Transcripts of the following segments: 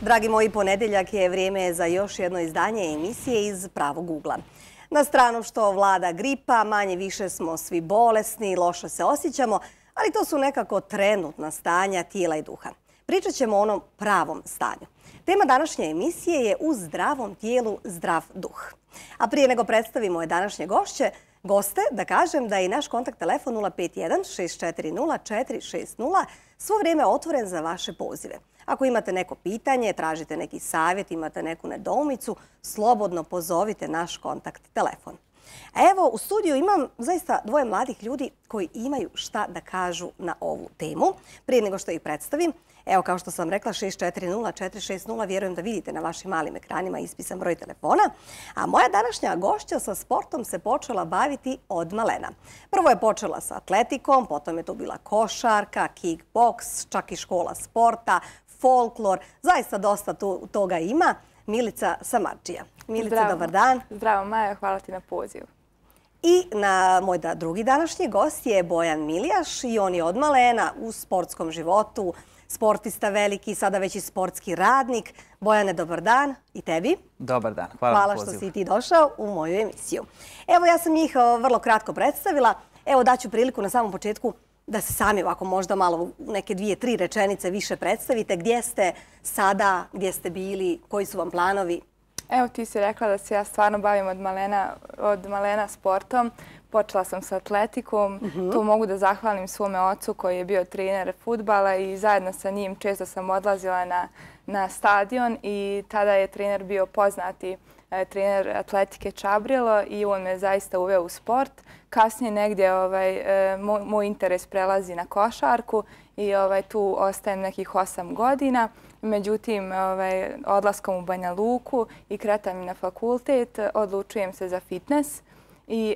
Dragi moji, ponedjeljak je vrijeme za još jedno izdanje emisije iz pravog ugla. Na stranu što vlada gripa, manje više smo svi bolesni, loše se osjećamo, ali to su nekako trenutna stanja tijela i duha. Pričat ćemo o onom pravom stanju. Tema današnje emisije je U zdravom tijelu zdrav duh. A prije nego predstavimo je današnje goste, da kažem da je i naš kontakt telefon 051 640 460 svo vrijeme otvoren za vaše pozive. Ako imate neko pitanje, tražite neki savjet, imate neku nedoumicu, slobodno pozovite naš kontakt telefon. A evo, u studiju imam zaista dvoje mladih ljudi koji imaju šta da kažu na ovu temu. Prije nego što ih predstavim, evo kao što sam rekla 640 460, vjerujem da vidite na vašim malim ekranima ispisan broj telefona. A moja današnja gošća sa sportom se počela baviti od malena. Prvo je počela sa atletikom, potom je tu bila košarka, kickboks, čak i škola sporta, folklor, zaista dosta toga ima. Milica Samardžija. Milica, dobar dan. Zdravo Maja, hvala ti na pozivu. I moj drugi današnji gost je Bojan Milijaš i on je od malena u sportskom životu, sportista veliki, sada već i sportski radnik. Bojane, dobar dan i tebi. Dobar dan, hvala na pozivu. Hvala što si ti došao u moju emisiju. Evo, ja sam njih vrlo kratko predstavila. Evo, daću priliku na samom početku da se sami ovako možda malo neke 2-3 rečenice više predstavite. Gdje ste sada, gdje ste bili, koji su vam planovi? Evo, ti si rekla da se ja stvarno bavim od malena sportom. Počela sam sa atletikom. Tu mogu da zahvalim svome ocu koji je bio trener fudbala i zajedno sa njim često sam odlazila na stadion i tada je trener bio poznati trener atletike Čabrilo i on me zaista uveo u sport. Kasnije negdje moj interes prelazi na košarku i tu ostajem nekih 8 godina. Međutim, odlaskom u Banja Luku i kretanjem na fakultet odlučujem se za fitness i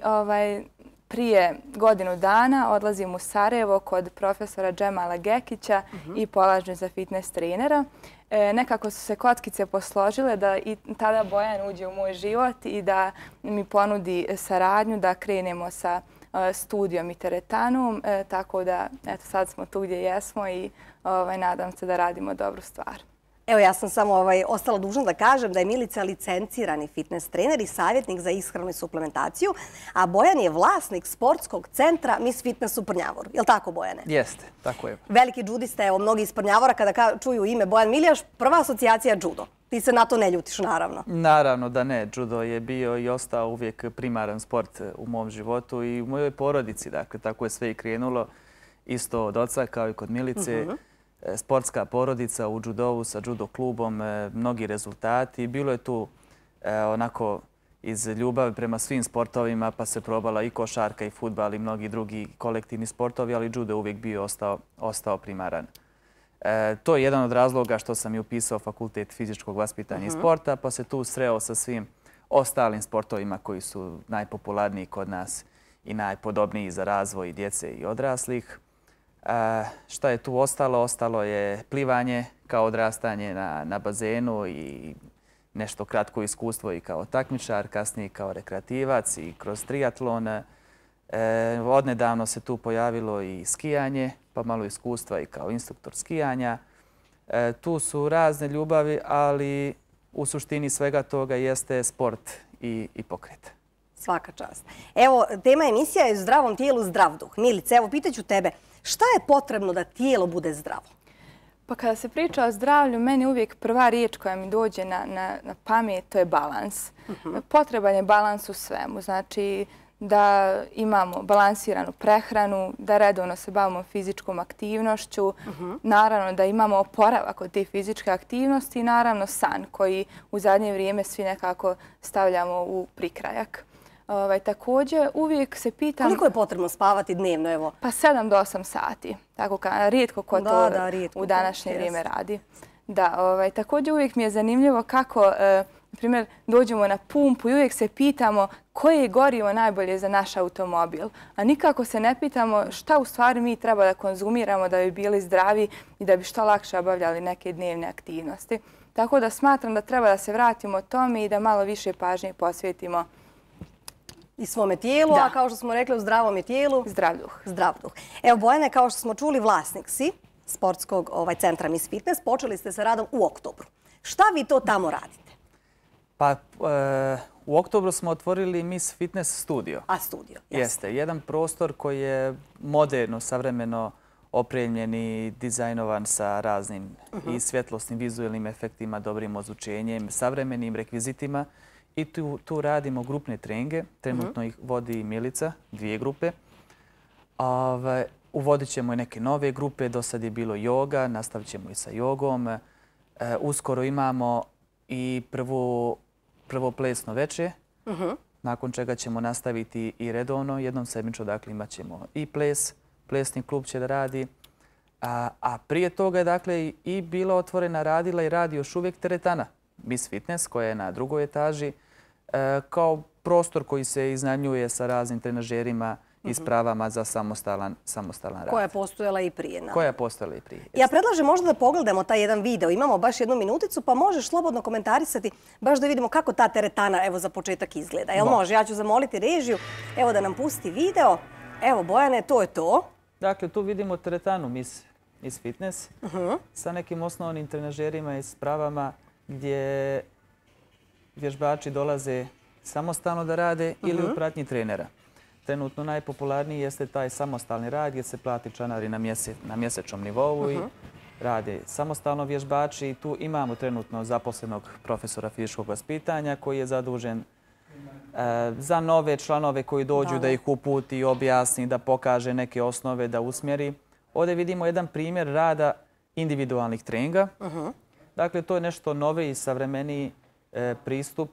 prije godinu dana odlazim u Sarajevo kod profesora Džemala Gekića i polažem za fitness trenera. Nekako su se kockice posložile da i tada Bojan uđe u moj život i da mi ponudi saradnju da krenemo sa studijom i teretanom. Tako da sad smo tu gdje jesmo i nadam se da radimo dobru stvar. Evo, ja sam samo ostala dužna da kažem da je Milica licencirani fitness trener i savjetnik za ishranu i suplementaciju, a Bojan je vlasnik sportskog centra Miss Fitness u Prnjavoru. Je li tako, Bojane? Jeste, tako je. Veliki džudista, evo, mnogi iz Prnjavora kada čuju ime Bojan Milijaš, prva asocijacija je judo. Ti se na to ne ljutiš, naravno. Naravno da ne. Judo je bio i ostao uvijek primaran sport u mom životu i u mojoj porodici. Dakle, tako je sve i krenulo. Isto od oca kao i kod Milice. Sportska porodica u judovu sa judo klubom, mnogi rezultati. Bilo je tu onako iz ljubavi prema svim sportovima, pa se probala i košarka i fudbal i mnogi drugi kolektivni sportovi, ali judo uvijek bio ostao primaran. To je jedan od razloga što sam i upisao fakultet fizičkog vaspitanja i sporta, pa se tu sreo sa svim ostalim sportovima koji su najpopularniji kod nas i najpodobniji za razvoj djece i odraslih. Šta je tu ostalo? Ostalo je plivanje kao odrastanje na bazenu i nešto kratko iskustvo i kao takmičar, kasnije kao rekreativac i kroz triatlon. Odnedavno se tu pojavilo i skijanje, pa malo iskustva i kao instruktor skijanja. Tu su razne ljubavi, ali u suštini svega toga jeste sport i pokret. Svaka čast. Evo, tema emisija je U zdravom tijelu zdrav duh. Milice, evo, pitaću tebe, šta je potrebno da tijelo bude zdravo? Pa kada se priča o zdravlju, meni uvijek prva riječ koja mi dođe na pamet, to je balans. Potreban je balans u svemu. Znači da imamo balansiranu prehranu, da redovno se bavimo fizičkom aktivnošću, naravno da imamo oporavak od te fizičke aktivnosti i naravno san koji u zadnje vrijeme svi nekako stavljamo u prikrajak. Također, uvijek se pitam... Koliko je potrebno spavati dnevno, evo? Pa 7 do 8 sati. Rijetko ko to u današnje vrijeme radi. Također, uvijek mi je zanimljivo kako, na primjer, dođemo na pumpu i uvijek se pitamo koje je gorivo najbolje za naš automobil. A nikako se ne pitamo šta u stvari mi treba da konzumiramo da bi bili zdravi i da bi što lakše obavljali neke dnevne aktivnosti. Tako da smatram da treba da se vratimo tome i da malo više pažnje posvetimo i svome tijelu, a kao što smo rekli, u zdravom je tijelu zdrav duh. Zdrav duh. Evo, Bojane, kao što smo čuli, vlasnik si sportskog centra Miss Fitness. Počeli ste sa radom u oktobru. Šta vi to tamo radite? Pa u oktobru smo otvorili Miss Fitness studio. A studio? Jeste. Jedan prostor koji je moderno, savremeno opremljen i dizajnovan sa raznim i svjetlosnim, vizualnim efektima, dobrim ozvučenjem, savremenim rekvizitima. I tu radimo grupne treninge. Trenutno ih vodi Milica, 2 grupe. Uvodit ćemo i neke nove grupe. Do sad je bilo joga, nastavit ćemo i sa jogom. Uskoro imamo i prvo plesno veče, nakon čega ćemo nastaviti i redovno. Jednom sedmično, dakle, imat ćemo i ples. Plesni klub će da radi. A prije toga je, dakle, i bila otvorena, radila i radi još uvijek teretana. Miss Fitness, koja je na 2. etaži, kao prostor koji se iznajmljuje sa raznim trenažerima i spravama za samostalan rad. Koja je postojala i prije. Koja je postojala i prije. Ja predlažem možda da pogledamo taj jedan video. Imamo baš 1 minuticu, pa možeš slobodno komentarisati, baš da vidimo kako ta teretana, evo, za početak izgleda. Jel može? Ja ću zamoliti režiju, evo, da nam pusti video. Evo, Bojane, to je to. Dakle, tu vidimo teretanu Miss Fitness sa nekim osnovnim trenažerima i spravama gdje vježbači dolaze samostalno da rade ili u pratnji trenera. Trenutno najpopularniji jeste taj samostalni rad gdje se plati članari na mjesečnom nivou i rade samostalno vježbači. Tu imamo trenutno zaposlenog profesora fizičkog vaspitanja koji je zadužen za nove članove koji dođu da ih uputi, objasni, da pokaže neke osnove, da usmjeri. Ovdje vidimo jedan primjer rada individualnih treninga. Dakle, to je nešto novi i savremeniji pristup,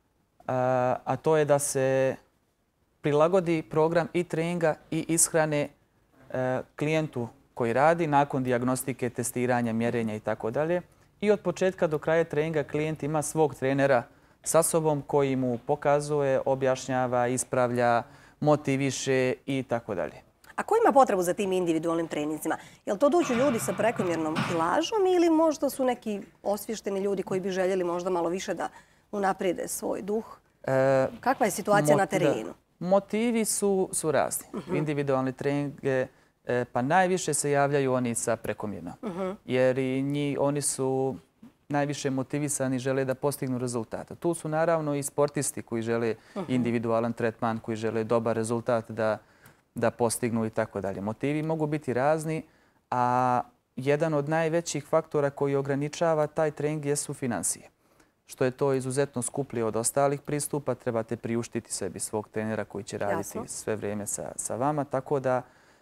a to je da se prilagodi program i treninga i ishrane klijentu koji radi nakon dijagnostike, testiranja, mjerenja itd. I od početka do kraja treninga klijent ima svog trenera sa sobom koji mu pokazuje, objašnjava, ispravlja, motiviše itd. A ko ima potrebu za tim individualnim treninzima? Je li to dođu ljudi sa prekomjernom kilažom ili možda su neki osvješteni ljudi koji bi željeli možda malo više da unaprijede svoj duh? Kakva je situacija na terenu? Motivi su razni. Individualni treninge, pa najviše se javljaju oni sa prekomjernom. Jer oni su najviše motivisani, žele da postignu rezultata. Tu su naravno i sportisti koji žele individualan tretman, koji žele dobar rezultat da postignu i tako dalje. Motivi mogu biti razni, a jedan od najvećih faktora koji ograničava taj trening jesu financije. Što je to izuzetno skuplje od ostalih pristupa, trebate priuštiti sebi svog trenera koji će raditi sve vrijeme sa vama. Tako da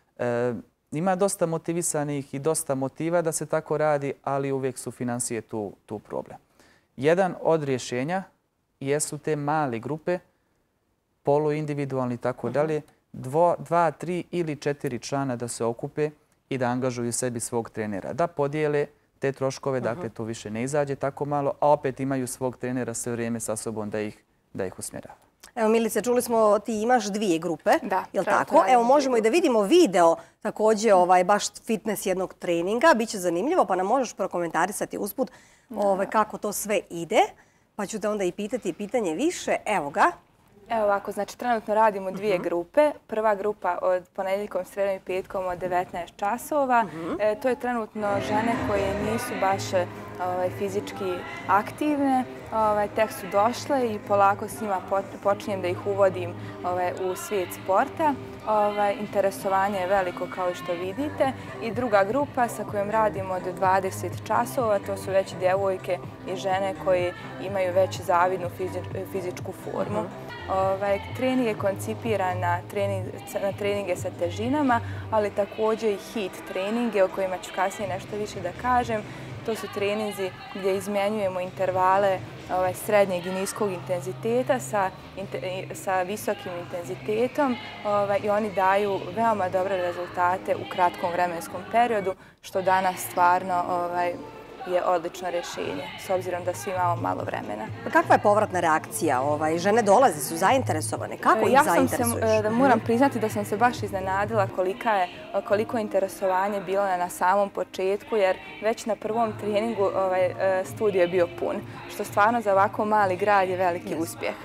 ima dosta motivisanih i dosta motiva da se tako radi, ali uvijek su financije tu problem. Jedan od rješenja jesu te male grupe, poluindividualni i tako dalje, 2, 3 ili 4 člana da se okupe i da angažuju sebi svog trenera. Da podijele te troškove, dakle to više ne izađe tako malo, a opet imaju svog trenera sve vrijeme sa sobom da ih usmjerava. Evo, Milice, čuli smo ti imaš 2 grupe, je li tako? radim Evo, možemo i da vidimo video također baš fitness jednog treninga. Biće zanimljivo, pa nam možeš prokomentarisati usput kako to sve ide. Pa ću te onda i pitati pitanje više. Evo ga. Evo ovako, znači trenutno radimo 2 grupe. Prva grupa od ponedjeljkom, sredom i petkom od 19 časova. To je trenutno žene koje nisu baš fizički aktivne. Tek su došle i polako s njima počinjem da ih uvodim u svijet sporta. Interesovanje je veliko kao što vidite. I druga grupa sa kojom radimo od 20 časova, to su već djevojke i žene koje imaju već zavidnu fizičku formu. Trening je koncipiran na treninge sa težinama, ali također i HIIT treninge o kojima ću kasnije nešto više da kažem. To su treninzi gdje izmjenjujemo intervale srednjeg i niskog intenziteta sa visokim intenzitetom i oni daju veoma dobre rezultate u kratkom vremenskom periodu, što danas stvarno je odlično rješenje, s obzirom da svi imamo malo vremena. Kakva je povratna reakcija? Žene dolaze, su zainteresovane. Kako ih zainteresuješ? Moram priznati da sam se baš iznenadila koliko interesovanje bilo na samom početku, jer već na prvom treningu studio je bio pun, što stvarno za ovako mali grad je veliki uspjeh.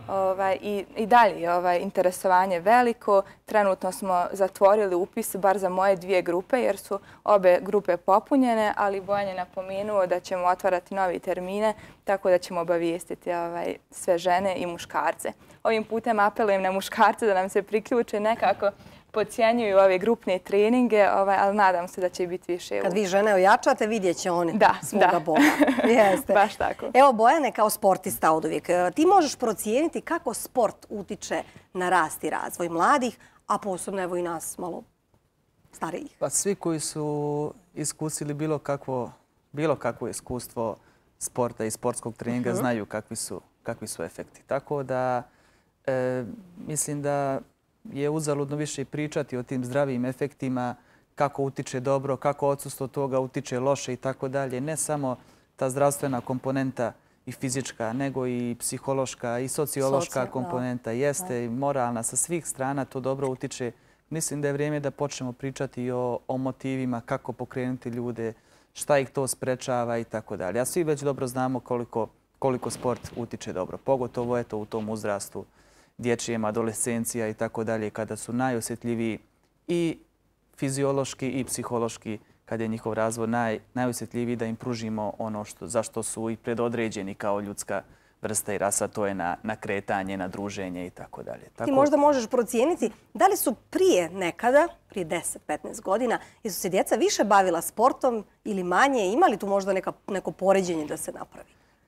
I dalje je interesovanje veliko. Trenutno smo zatvorili upis bar za moje 2 grupe jer su obe grupe popunjene, ali Bojan je napomenuo da ćemo otvarati novi termine, tako da ćemo obavijestiti sve žene i muškarce. Ovim putem apelujem na muškarce da nam se priključe, nekako podcjenjuju ove grupne treninge, ali nadam se da će biti više. Kad vi žene ojačate, vidjet će oni svoga Boga. Jeste. Baš tako. Evo, Bojane, kao sportista oduvijek, ti možeš procijeniti kako sport utiče na rast i razvoj mladih, a posebno evo i nas malo starijih. Pa svi koji su iskusili bilo kakvo iskustvo sporta i sportskog treninga znaju kakvi su efekti. Tako da mislim da je uzaludno više pričati o tim zdravim efektima, kako utiče dobro, kako odsustvo toga utiče loše i tako dalje. Ne samo ta zdravstvena komponenta i fizička, nego i psihološka i sociološka komponenta jeste i moralna. Sa svih strana to dobro utiče. Mislim da je vrijeme da počnemo pričati o motivima, kako pokrenuti ljude, šta ih to sprečava i tako dalje. A svi već dobro znamo koliko sport utiče dobro. Pogotovo u tom uzrastu dječjem, adolescencija i tako dalje, kada su najosjetljiviji i fiziološki i psihološki, kada je njihov razvoj najosjetljiviji, da im pružimo ono za što su i predodređeni kao ljudska vrsta i rasa, to je na kretanje, na druženje i tako dalje. Ti možda možeš procijeniti da li su prije nekada, prije 10-15 godina, jesu se djeca više bavila sportom ili manje? Ima li tu možda neko poređenje da se napravi?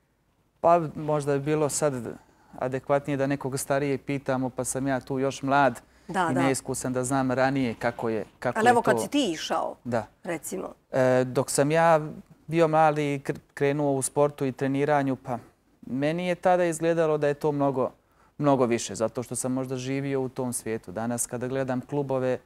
Pa možda je bilo sad adekvatnije da nekog starije pitamo, pa sam ja tu još mlad i neiskusan da znam ranije kako je to. Ali evo kad si ti išao, recimo. Dok sam ja bio mali i krenuo u sportu i treniranju, pa meni je tada izgledalo da je to mnogo više, zato što sam možda živio u tom svijetu. Danas kada gledam klubove,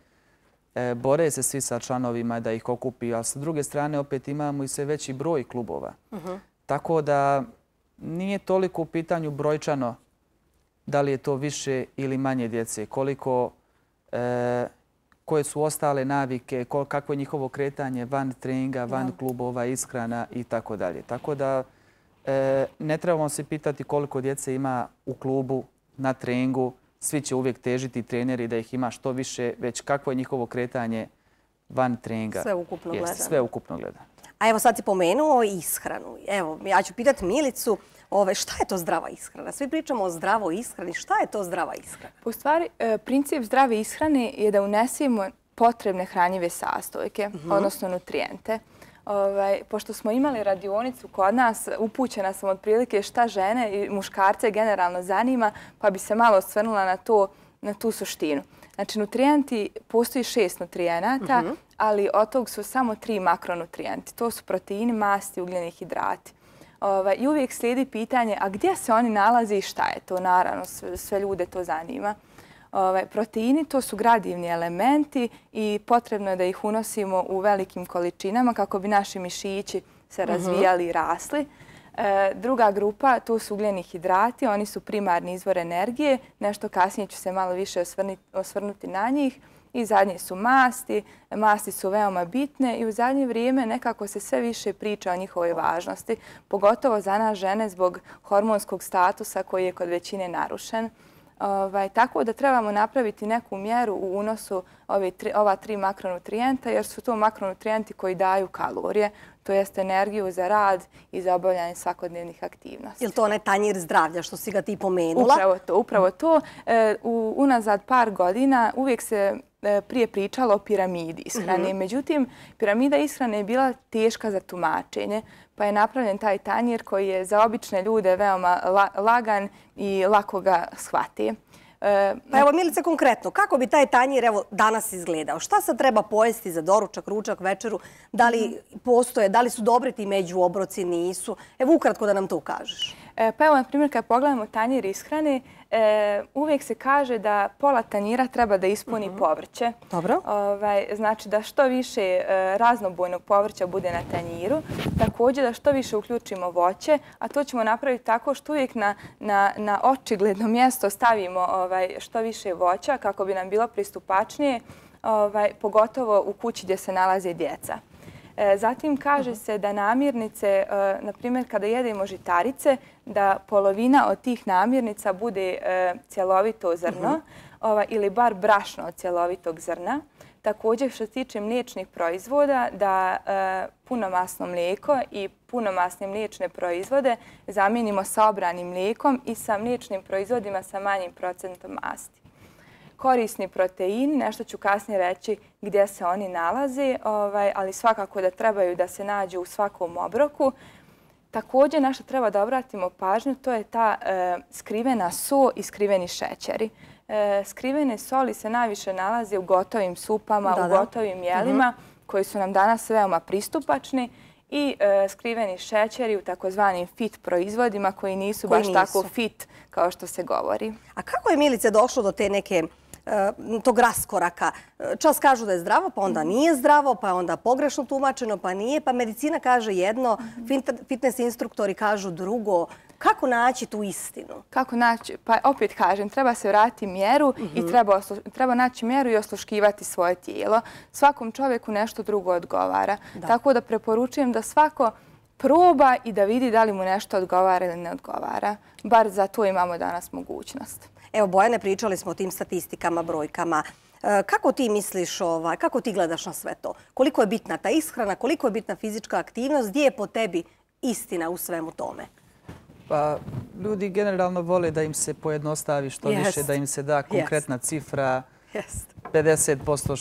bore se svi sa članovima da ih okupi, a sa druge strane opet imamo i sve veći broj klubova. Tako da nije toliko u pitanju brojčano da li je to više ili manje djece, koje su ostale navike, kakvo je njihovo kretanje van treninga, van klubova, ishrana i tako dalje. Tako da ne trebamo se pitati koliko djece ima u klubu, na treningu. Svi će uvijek težiti treneri da ih ima što više, već kakvo je njihovo kretanje van treninga. Sve ukupno gledano. A evo sad si pomenuo ishranu. Evo, ja ću pitati Milicu, šta je to zdrava ishrana? Svi pričamo o zdravoj ishrani. Šta je to zdrava ishrana? U stvari, princip zdrave ishrane je da unesemo potrebne hranjive sastojke, odnosno nutrijente. Pošto smo imali radionicu kod nas, upućena sam otprilike šta žene i muškarce generalno zanima, pa bi se malo osvrnula na tu suštinu. Znači, nutrijenti, postoji 6 nutrijenata, ali od tog su samo 3 makronutrijenti. To su proteini, masti, ugljeni hidrati. I uvijek slijedi pitanje, a gdje se oni nalaze i šta je to? Naravno, sve ljude to zanima. Proteini, to su gradivni elementi i potrebno je da ih unosimo u velikim količinama kako bi naši mišići se razvijali i rasli. Druga grupa, to su ugljeni hidrati, oni su primarni izvor energije, nešto kasnije ću se malo više osvrnuti na njih. I zadnje su masti. Masti su veoma bitne i u zadnje vrijeme nekako se sve više priča o njihovoj važnosti, pogotovo za nas žene zbog hormonskog statusa koji je kod većine narušen. Tako da trebamo napraviti neku mjeru u unosu ova 3 makronutrijenta, jer su to makronutrijenti koji daju kalorije, to jest energiju za rad i za obavljanje svakodnevnih aktivnosti. Je li to onaj tanjir zdravlja što si ga ti pomenula? Upravo to. Unazad par godina uvijek se prije pričalo o piramidi ishrane. Međutim, piramida ishrane je bila teška za tumačenje, pa je napravljen taj tanjir koji je za obične ljude veoma lagan i lako ga shvati. Pa evo, Milice, konkretno, kako bi taj tanjir danas izgledao? Šta sad treba pojesti za doručak, ručak, večeru? Da li postoje, da li su dobri ti međuobroci, nisu? Evo, ukratko da nam to kažeš. Pa evo, na primjer, kad pogledamo tanjir ishrane, uvijek se kaže da pola tanjira treba da ispuni povrće. Dobro. Znači da što više raznobojnog povrća bude na tanjiru. Također da što više uključimo voće, a to ćemo napraviti tako što uvijek na očigledno mjesto stavimo što više voća kako bi nam bilo pristupačnije, pogotovo u kući gdje se nalaze djeca. Zatim kaže se da namirnice, na primjer kada jedemo žitarice, da polovina od tih namirnica bude cjelovito zrno ili bar brašno od cjelovitog zrna. Također što se tiče mliječnih proizvoda, da punomasno mlijeko i punomasne mliječne proizvode zamijenimo sa obranim mlijekom i sa mliječnim proizvodima sa manjim procentom masti. Korisni proteini, nešto ću kasnije reći gdje se oni nalaze, ali svakako da trebaju da se nađu u svakom obroku. Također, na što treba da obratimo pažnju, to je ta skrivena so i skriveni šećeri. Skrivene soli se najviše nalaze u gotovim supama, u gotovim jelima, koji su nam danas veoma pristupačni, i skriveni šećeri u takozvanim fit proizvodima koji nisu baš tako fit kao što se govori. A kako je, Milice, došlo do te neke tog raskoraka? Čas kažu da je zdravo, pa onda nije zdravo, pa je onda pogrešno tumačeno, pa nije, pa medicina kaže jedno, fitness instruktori kažu drugo. Kako naći tu istinu? Kako naći? Pa opet kažem, treba se vratiti mjeru i treba naći mjeru i osluškivati svoje tijelo. Svakom čovjeku nešto drugo odgovara. Tako da preporučujem da svako proba i da vidi da li mu nešto odgovara ili ne odgovara. Bar za to imamo danas mogućnost. Evo, Bojane, pričali smo o tim statistikama, brojkama. Kako ti misliš, kako ti gledaš na sve to? Koliko je bitna ta ishrana, koliko je bitna fizička aktivnost, gdje je po tebi istina u svemu tome? Pa, ljudi generalno vole da im se pojednostavi što više, da im se da konkretna cifra, 50%,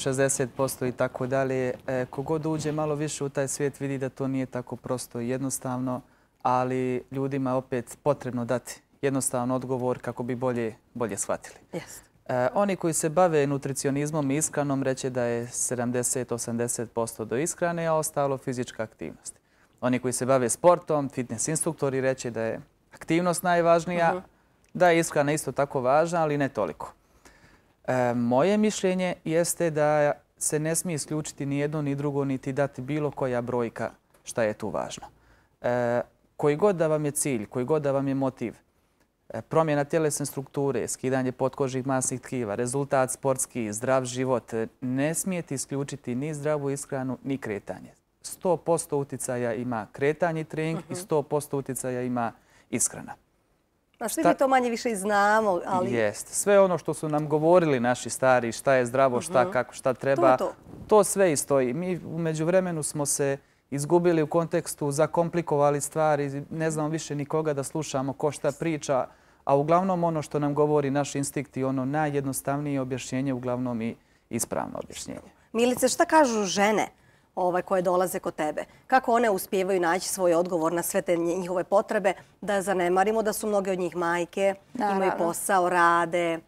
60% i tako dalje. Kogod uđe malo više u taj svijet vidi da to nije tako prosto i jednostavno, ali ljudima opet potrebno dati jednostavan odgovor kako bi bolje shvatili. Oni koji se bave nutricionizmom i ishranom reće da je 70-80% do ishrane, a ostalo fizička aktivnost. Oni koji se bave sportom, fitness instruktori reće da je aktivnost najvažnija, da je ishrana isto tako važna, ali ne toliko. Moje mišljenje jeste da se ne smije isključiti ni jedno ni drugo, niti dati bilo koja brojka šta je tu važno. Koji god da vam je cilj, koji god da vam je motiv, promjena tjelesne strukture, skidanje potkožnih masnih tkiva, rezultat sportski, zdrav život, ne smijete isključiti ni zdravu ishranu, ni kretanje. 100% uticaja ima kretanje i trening i 100% uticaja ima ishrana. A svi mi to manje više i znamo, ali... Jest. Sve ono što su nam govorili naši stari, šta je zdravo, šta kako, šta treba, to sve i stoji. Mi u međuvremenu smo se izgubili u kontekstu, zakomplikovali stvari, ne znamo više nikoga da slušamo ko šta priča, a uglavnom ono što nam govori naš instinkt i ono najjednostavnije objašnjenje, uglavnom i ispravno objašnjenje. Milice, šta kažu žene koje dolaze kod tebe? Kako one uspijevaju naći svoj odgovor na sve te njihove potrebe, da zanemarimo da su mnoge od njih majke, imaju posao, rade?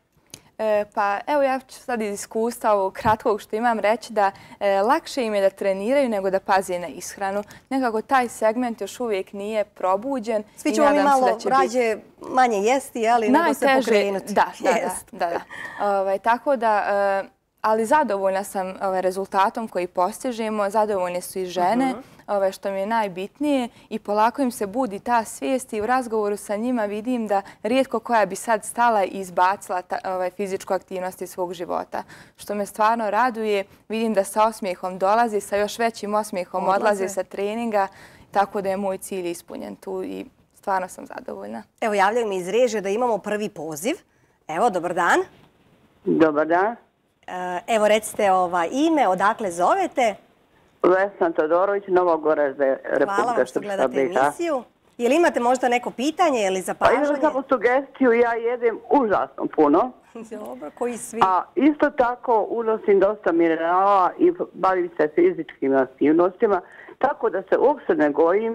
Pa evo, ja ću sad iz iskustva ovog kratkog što imam reći da lakše im je da treniraju nego da paze na ishranu. Nekako taj segment još uvijek nije probuđen. Svi ćemo mi malo rađe manje jesti, ali nego se pokrenuti. Da. Tako da... Ali zadovoljna sam rezultatom koji postižemo, zadovoljne su i žene, što mi je najbitnije, i polako im se budi ta svijest i u razgovoru sa njima vidim da rijetko koja bi sad stala i izbacila fizičku aktivnost iz svog života. Što me stvarno raduje, vidim da sa osmijehom dolazi, sa još većim osmijehom odlazi sa treninga, tako da je moj cilj ispunjen tu i stvarno sam zadovoljna. Evo, javljaju mi iz režije da imamo prvi poziv. Evo, dobar dan. Dobar dan. Evo, recite ime, odakle zovete? Vesna Todorović, Novogorez, Republika Srpska. Hvala vam što gledate emisiju. Jel imate možda neko pitanje ili zapažanje? Pa imam samo sugestiju, ja jedem užasno puno. Dobro, koji svi? A isto tako unosim dosta minerala i bavim se fizičkim aktivnostima, tako da se uopšte ne gojim.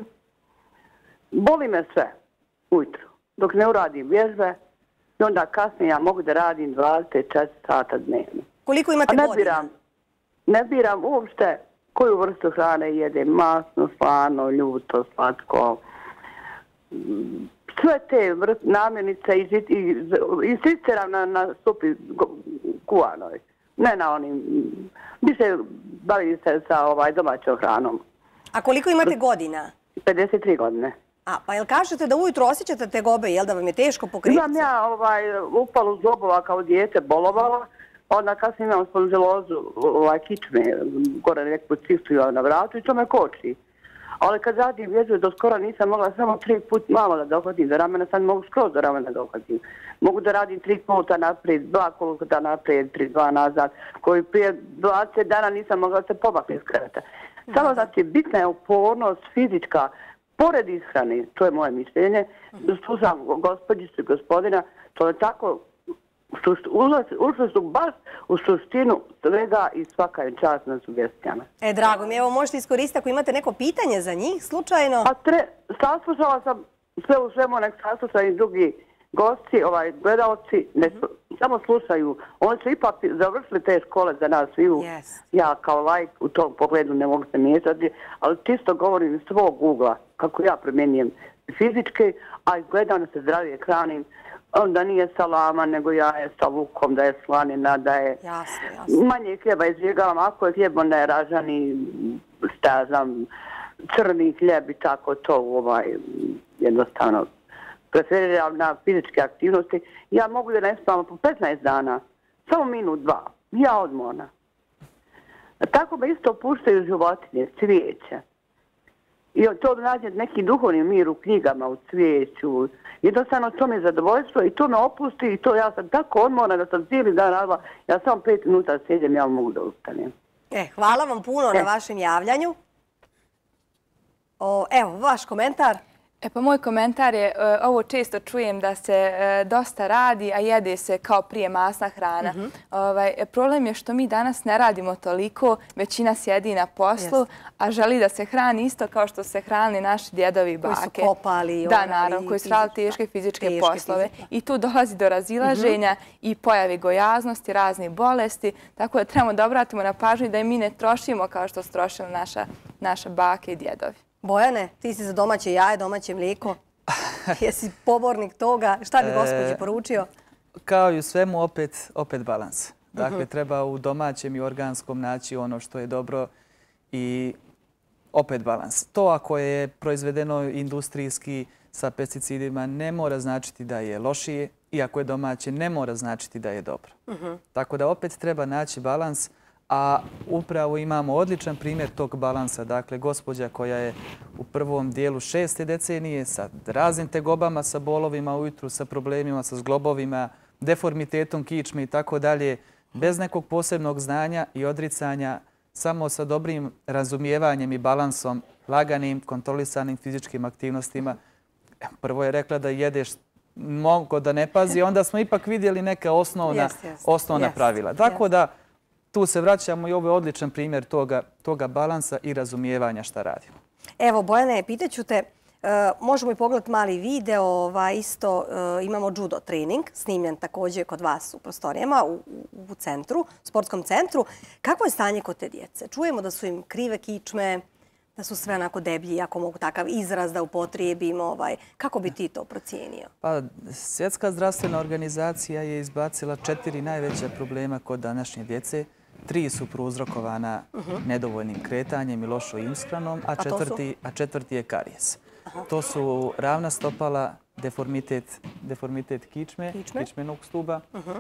Boli me sve ujutru, dok ne uradim vježbe. I onda kasnije ja mogu da radim 24 sata dnevno. Koliko imate godina? Ne biram uopšte koju vrstu hrane jedem. Masno, slano, ljuto, slatko. Sve te namirnice i siceram na supi kuvanoj. Ne na onim... Više bavim se sa domaćom hranom. A koliko imate godina? 53 godine. Pa jel kažete da ujutro osjećate tegobe, jel da vam je teško pokrenuti? Imam ja upalu zglobova kao dijete, bolovala, onda kasnije imam sponžilozu kičme, gore neku cistu na vratu i to me koči. Ali kad radim vježbe, do skoro nisam mogla samo 3 put malo da dohvatim do ramena, sad mogu skroz do ramena dohvatim. Mogu da radim 3 puta naprijed, 2 kolokota naprijed, 2 nazad, koji prije 20 dana nisam mogla se pobakti iz kreveta. Samo znači bitna je upornost fizička, pored ishrane, to je moje mišljenje, slušam gospođicu i gospodina, to je tako, ušli su baš u suštinu svega i svaka je čast na sugestijama. Drago mi, evo možete iskoristiti ako imate neko pitanje za njih, slučajno. Saslušala sam sve u svemu, nek saslušaju i drugi gosti, gledalci, samo slušaju. Oni su ipak završili te škole za nas sviju. Ja kao laik u tom pogledu ne mogu se miješati, ali čisto govorim iz svog ugla, kako ja primjenjujem fizički, a gledam da se zdravije hranim. Onda nije salama, nego jaje sa lukom, da je slanina, da je manje hljeba izbjegavam. Ako je hljeb, onda je ražani, šta ja znam, crni hljeb i tako to jednostavno preferiram na fizičke aktivnosti. Ja mogu da ne spavam po 15 dana, samo minut, 2. Ja odmorna. Tako me isto puštaju životinje, cvijeće. I to nađe neki duhovni mir u knjigama, u cvijeću. Jednostavno to mi je zadovoljstvo i to me opusti i to ja sam tako odmorna da sam cijeli dan radila. Ja samo 5 minuta sjedim, ja mogu da ustanem. Hvala vam puno na vašem javljanju. Evo, vaš komentar. Pa moj komentar je, ovo često čujem da se dosta radi, a jede se kao prije masna hrana. Problem je što mi danas ne radimo toliko, većina sjedi na poslu, a želi da se hrani isto kao što se hranili naši djedovi i bake. Koji su kopali. Da, naravno, koji su radili teške fizičke poslove. I tu dolazi do razilaženja i pojave gojaznosti, raznih bolesti, tako da trebamo da obratimo na pažnju da i mi ne trošimo kao što su trošili naše bake i djedovi. Bojane, ti si za domaće jaje, domaće mlijeko. Jesi pobornik toga? Šta bi gospođi poručio? Kao i u svemu, opet balans. Dakle, treba u domaćem i organskom naći ono što je dobro i opet balans. To ako je proizvedeno industrijski sa pesticidima ne mora značiti da je lošije i ako je domaće ne mora značiti da je dobro. Tako da opet treba naći balans. A upravo imamo odličan primjer tog balansa. Dakle, gospođa koja je u prvom dijelu 6. decenije sa raznim tegobama, sa bolovima ujutru, sa problemima, sa zglobovima, deformitetom kičme i tako dalje, bez nekog posebnog znanja i odricanja, samo sa dobrim razumijevanjem i balansom, laganim, kontrolisanim fizičkim aktivnostima. Prvo je rekla da jedeš mnogo, da ne pazi, onda smo ipak vidjeli neka osnovna pravila. Tako da tu se vraćamo i ovo je odličan primjer toga balansa i razumijevanja šta radimo. Evo, Bojane, pitaću te, možemo i pogledati mali video, isto imamo judo trening, snimljen također kod vas u prostorijama, u centru, sportskom centru. Kako je stanje kod te djece? Čujemo da su im krive kičme, da su sve onako deblji, ako mogu takav izraz da upotrijebimo. Kako bi ti to procijenio? Pa, Svjetska zdravstvena organizacija je izbacila 4 najveća problema kod današnje djece. 3 su prouzrokovana nedovoljnim kretanjem i lošom ishranom, a četvrti je karijes. To su ravna stopala, deformitet kičmenog stuba,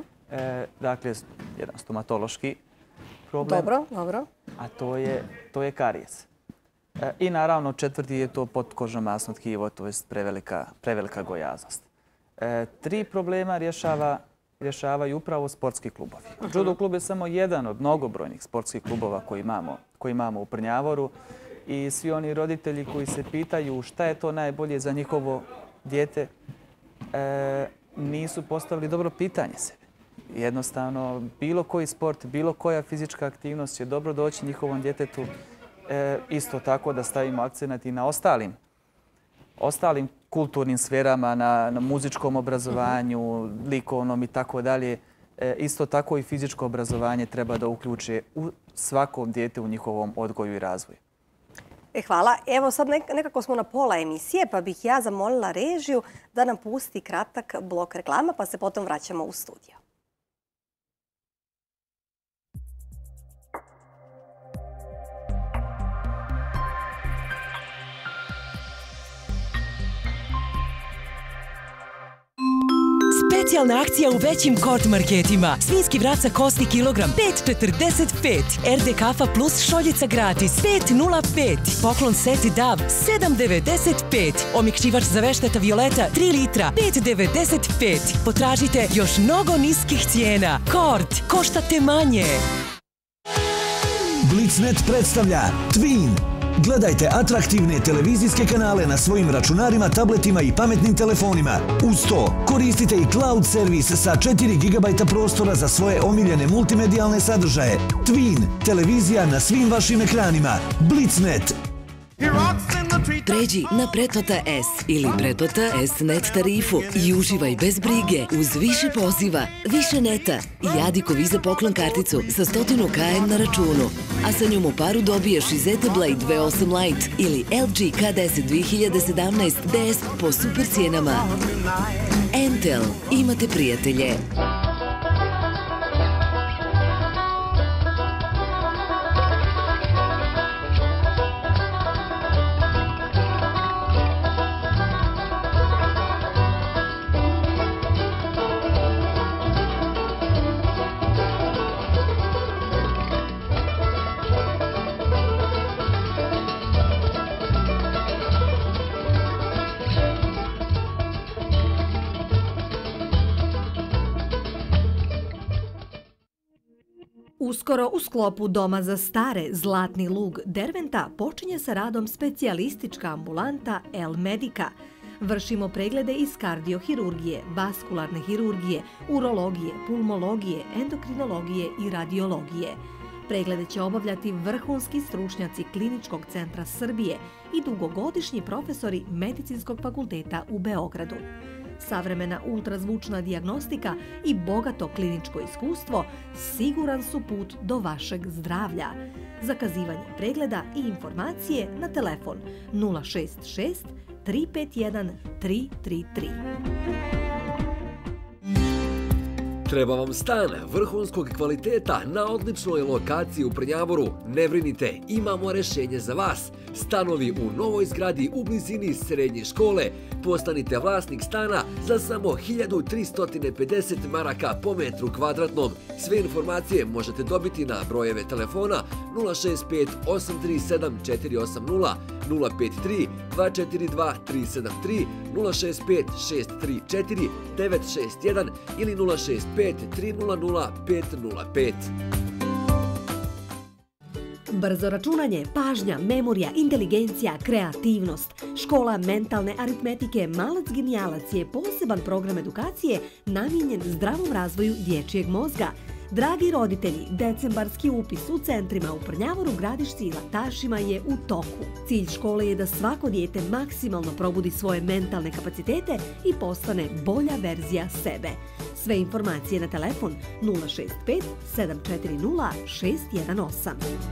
dakle jedan stomatološki problem. Dobro. A to je karijes. I naravno četvrti je to potkožno masno tkivo, to je prevelika gojaznost. 3 problema rješavaju upravo sportski klubovi. Judo klub je samo jedan od mnogobrojnih sportskih klubova koji imamo u Prnjavoru i svi oni roditelji koji se pitaju šta je to najbolje za njihovo dijete nisu postavili dobro pitanje sebi. Jednostavno, bilo koji sport, bilo koja fizička aktivnost će dobro doći njihovom djetetu. Isto tako da stavimo akcenat i na ostalim kulturnim sferama, na muzičkom obrazovanju, likovnom i tako dalje. Isto tako i fizičko obrazovanje treba da uključe u svakom dijete u njihovom odgoju i razvoju. Hvala. Evo sad nekako smo na pola emisije, pa bih ja zamolila režiju da nam pusti kratak blok reklama, pa se potom vraćamo u studio. Specijalna akcija u većim Kort marketima. Svinjski vrat sa kosti kilogram 5,45. RD kafa plus šoljica gratis 5,05. Poklon seti DAV 7,95. Omekšivač za vešteta Violeta 3 litra 5,95. Potražite još mnogo niskih cijena. Kort, koštate manje. Blitznet predstavlja Twin. Gledajte atraktivne televizijske kanale na svojim računarima, tabletima i pametnim telefonima. Uz to, koristite i cloud servis sa 4 GB prostora za svoje omiljene multimedijalne sadržaje. Twin, televizija na svim vašim ekranima. Blitznet. Pređi na Pretplata S ili Pretplata S-Net tarifu i uživaj bez brige uz više poziva, više neta i Adiko Visa poklon karticu sa 100 KM na računu. A sa njom u paru dobiješ i ZT Blade V8 Lite ili LG K10 2017 DS po super cijenama. Entel, imate prijatelje. Uskoro u sklopu Doma za stare Zlatni lug Derventa počinje sa radom specijalistička ambulanta El Medica. Vršimo preglede iz kardiohirurgije, vaskularne hirurgije, urologije, pulmologije, endokrinologije i radiologije. Preglede će obavljati vrhunski stručnjaci Kliničkog centra Srbije i dugogodišnji profesori Medicinskog fakulteta u Beogradu. Savremena ultrazvučna dijagnostika i bogato kliničko iskustvo siguran su put do vašeg zdravlja. Zakazivanje pregleda i informacije na telefon 066 351 333. Treba vam stan vrhunskog kvaliteta na odličnoj lokaciji u Prnjavoru? Ne brinite, imamo rešenje za vas. Stanovi u novoj zgradi u blizini srednje škole. Postanite vlasnik stana za samo 1350 maraka po metru kvadratnom. Sve informacije možete dobiti na brojeve telefona 065 837 480, 053 242 373, 065 634 961 ili 065 300 505. Brzo računanje, pažnja, memorija, inteligencija, kreativnost. Škola mentalne aritmetike Malac genijalac je poseban program edukacije namijenjen zdravom razvoju dječjeg mozga. Dragi roditelji, decembarski upis u centrima u Prnjavoru, Gradišci i Latašima je u toku. Cilj škole je da svako dijete maksimalno probudi svoje mentalne kapacitete i postane bolja verzija sebe. Sve informacije na telefon 065 740 618.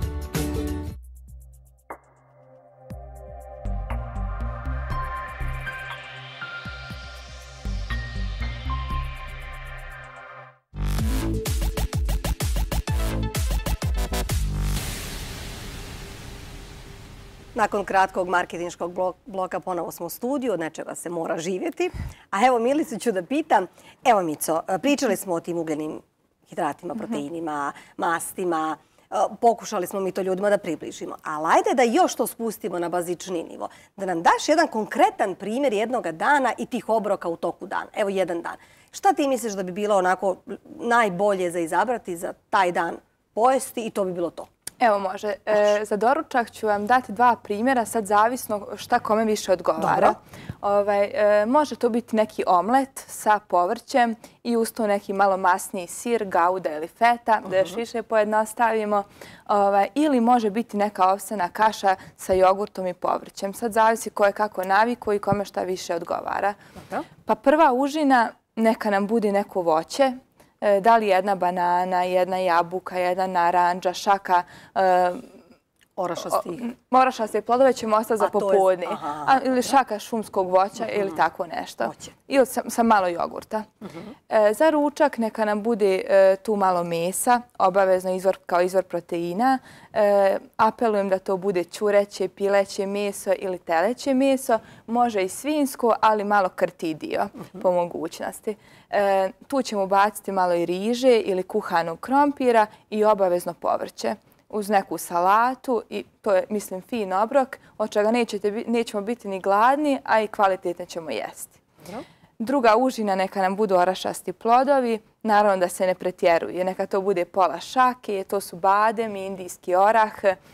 Nakon kratkog marketinškog bloka ponovo smo u studiju, od nečega se mora živjeti. A evo Milicu ću da pitam, evo Mico, pričali smo o tim ugljenim hidratima, proteinima, mastima, pokušali smo mi to ljudima da približimo. Ali ajde da još to spustimo na bazični nivo. Da nam daš jedan konkretan primjer jednog dana i tih obroka u toku dana. Evo jedan dan. Šta ti misliš da bi bilo onako najbolje za izabrati za taj dan pojesti i to bi bilo to? Evo može. Za doručak ću vam dati 2 primjera, sad zavisno šta kome više odgovara. Može to biti neki omlet sa povrćem i uz to neki malo masniji sir, gauda ili feta, da još više pojednostavimo. Ili može biti neka ovsena kaša sa jogurtom i povrćem. Sad zavisi ko je kako naviku i kome šta više odgovara. Pa prva užina neka nam budi neko voće. Da li jedna banana, jedna jabuka, jedna naranđa, šaka Orašaste plodove ćemo ostati za popodne. Ili šaka šumskog voća ili tako nešto. Ili sa malo jogurta. Za ručak neka nam bude tu malo mesa, obavezno kao izvor proteina. Apelujem da to bude ćureće, pileće meso ili teleće meso. Može i svinjsko, ali malo krti dio po mogućnosti. Tu ćemo baciti malo i riže ili kuhanog krompira i obavezno povrće uz neku salatu i to je, mislim, fin obrok od čega nećemo biti ni gladni, a i kvalitetno ćemo jesti. Druga užina neka nam budu orašasti plodovi, naravno da se ne pretjeruje. Neka to bude pola šake, to su badem, indijski orah,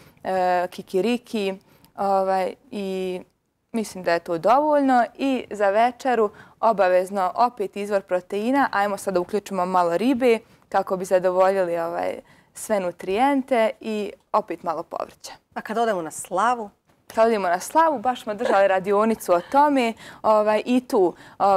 kikiriki i mislim da je to dovoljno. I za večeru obavezno opet izvor proteina. Ajmo sad da uključimo malo ribe kako bi zadovoljili sve nutrijente i opet malo povrća. A kad odemo na slavu? Kad odemo na slavu, baš smo držali radionicu o tome i tu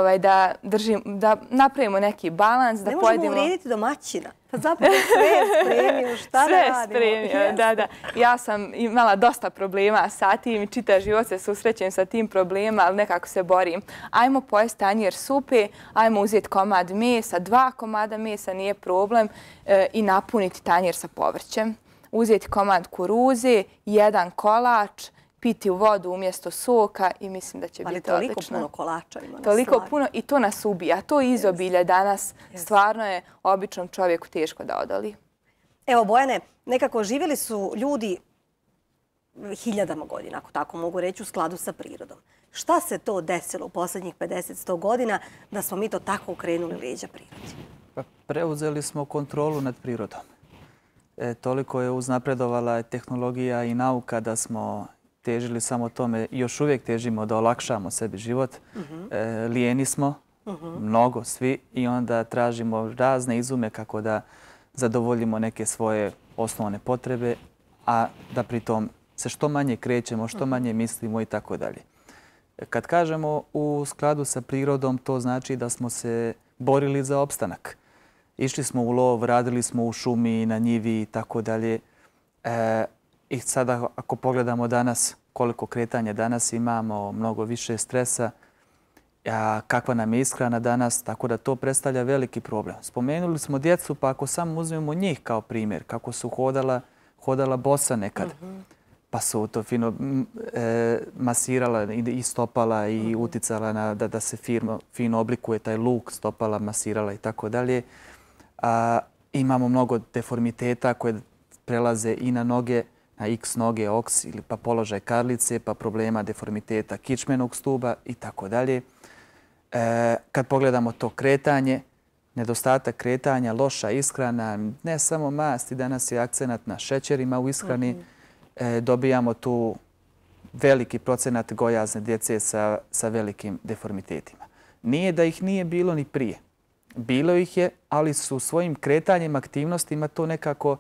da napravimo neki balans. Ne možemo uvrijediti domaćina. Pa zapravo sve je spremio, šta da radimo? Sve spremio, da. Ja sam imala dosta problema sa tim i čitav život se susrećem sa tim problema, ali nekako se borim. Ajmo pojesti tanjir supe, ajmo uzeti komad mesa, 2 komada mesa, nije problem, i napuniti tanjir sa povrćem. Uzeti komad kuruze, 1 kolač, piti u vodu umjesto soka i mislim da će biti odlično. Ali toliko puno kolača ima na Toliko puno i to nas ubija. To izobilje danas stvarno je običnom čovjeku teško da odoli. Evo, Bojane, nekako živjeli su ljudi hiljadama godina, ako tako mogu reći, u skladu sa prirodom. Šta se to desilo u posljednjih 50-100 godina da smo mi to tako okrenuli leđa prirodi? Preuzeli smo kontrolu nad prirodom. Toliko je uznapredovala tehnologija i nauka da smo težili samo tome i još uvijek težimo da olakšamo sebi život. Lijeni smo, mnogo svi, i onda tražimo razne izume kako da zadovoljimo neke svoje osnovne potrebe, a da pritom se što manje krećemo, što manje mislimo i tako dalje. Kad kažemo u skladu sa prirodom, to znači da smo se borili za opstanak. Išli smo u lov, radili smo u šumi, na njivi i tako dalje. I sada ako pogledamo danas koliko kretanja danas imamo, mnogo više stresa, kakva nam je ishrana danas, tako da to predstavlja veliki problem. Spomenuli smo djecu, pa ako samo uzmemo njih kao primjer, kako su hodala bosa nekad, pa su to fino masirala i stopala i uticala da se fino oblikuje taj luk, stopala, masirala i tako dalje. Imamo mnogo deformiteta koje prelaze i na noge, na X noge, oks ili pa položaj karlice, pa problema deformiteta kičmenog stuba i tako dalje. Kad pogledamo to kretanje, nedostatak kretanja, loša ishrana, ne samo masti, danas je akcenat na šećerima u ishrani, dobijamo tu veliki procenat gojazne djece sa velikim deformitetima. Nije da ih nije bilo ni prije. Bilo ih je, ali su svojim kretanjem, aktivnostima to nekako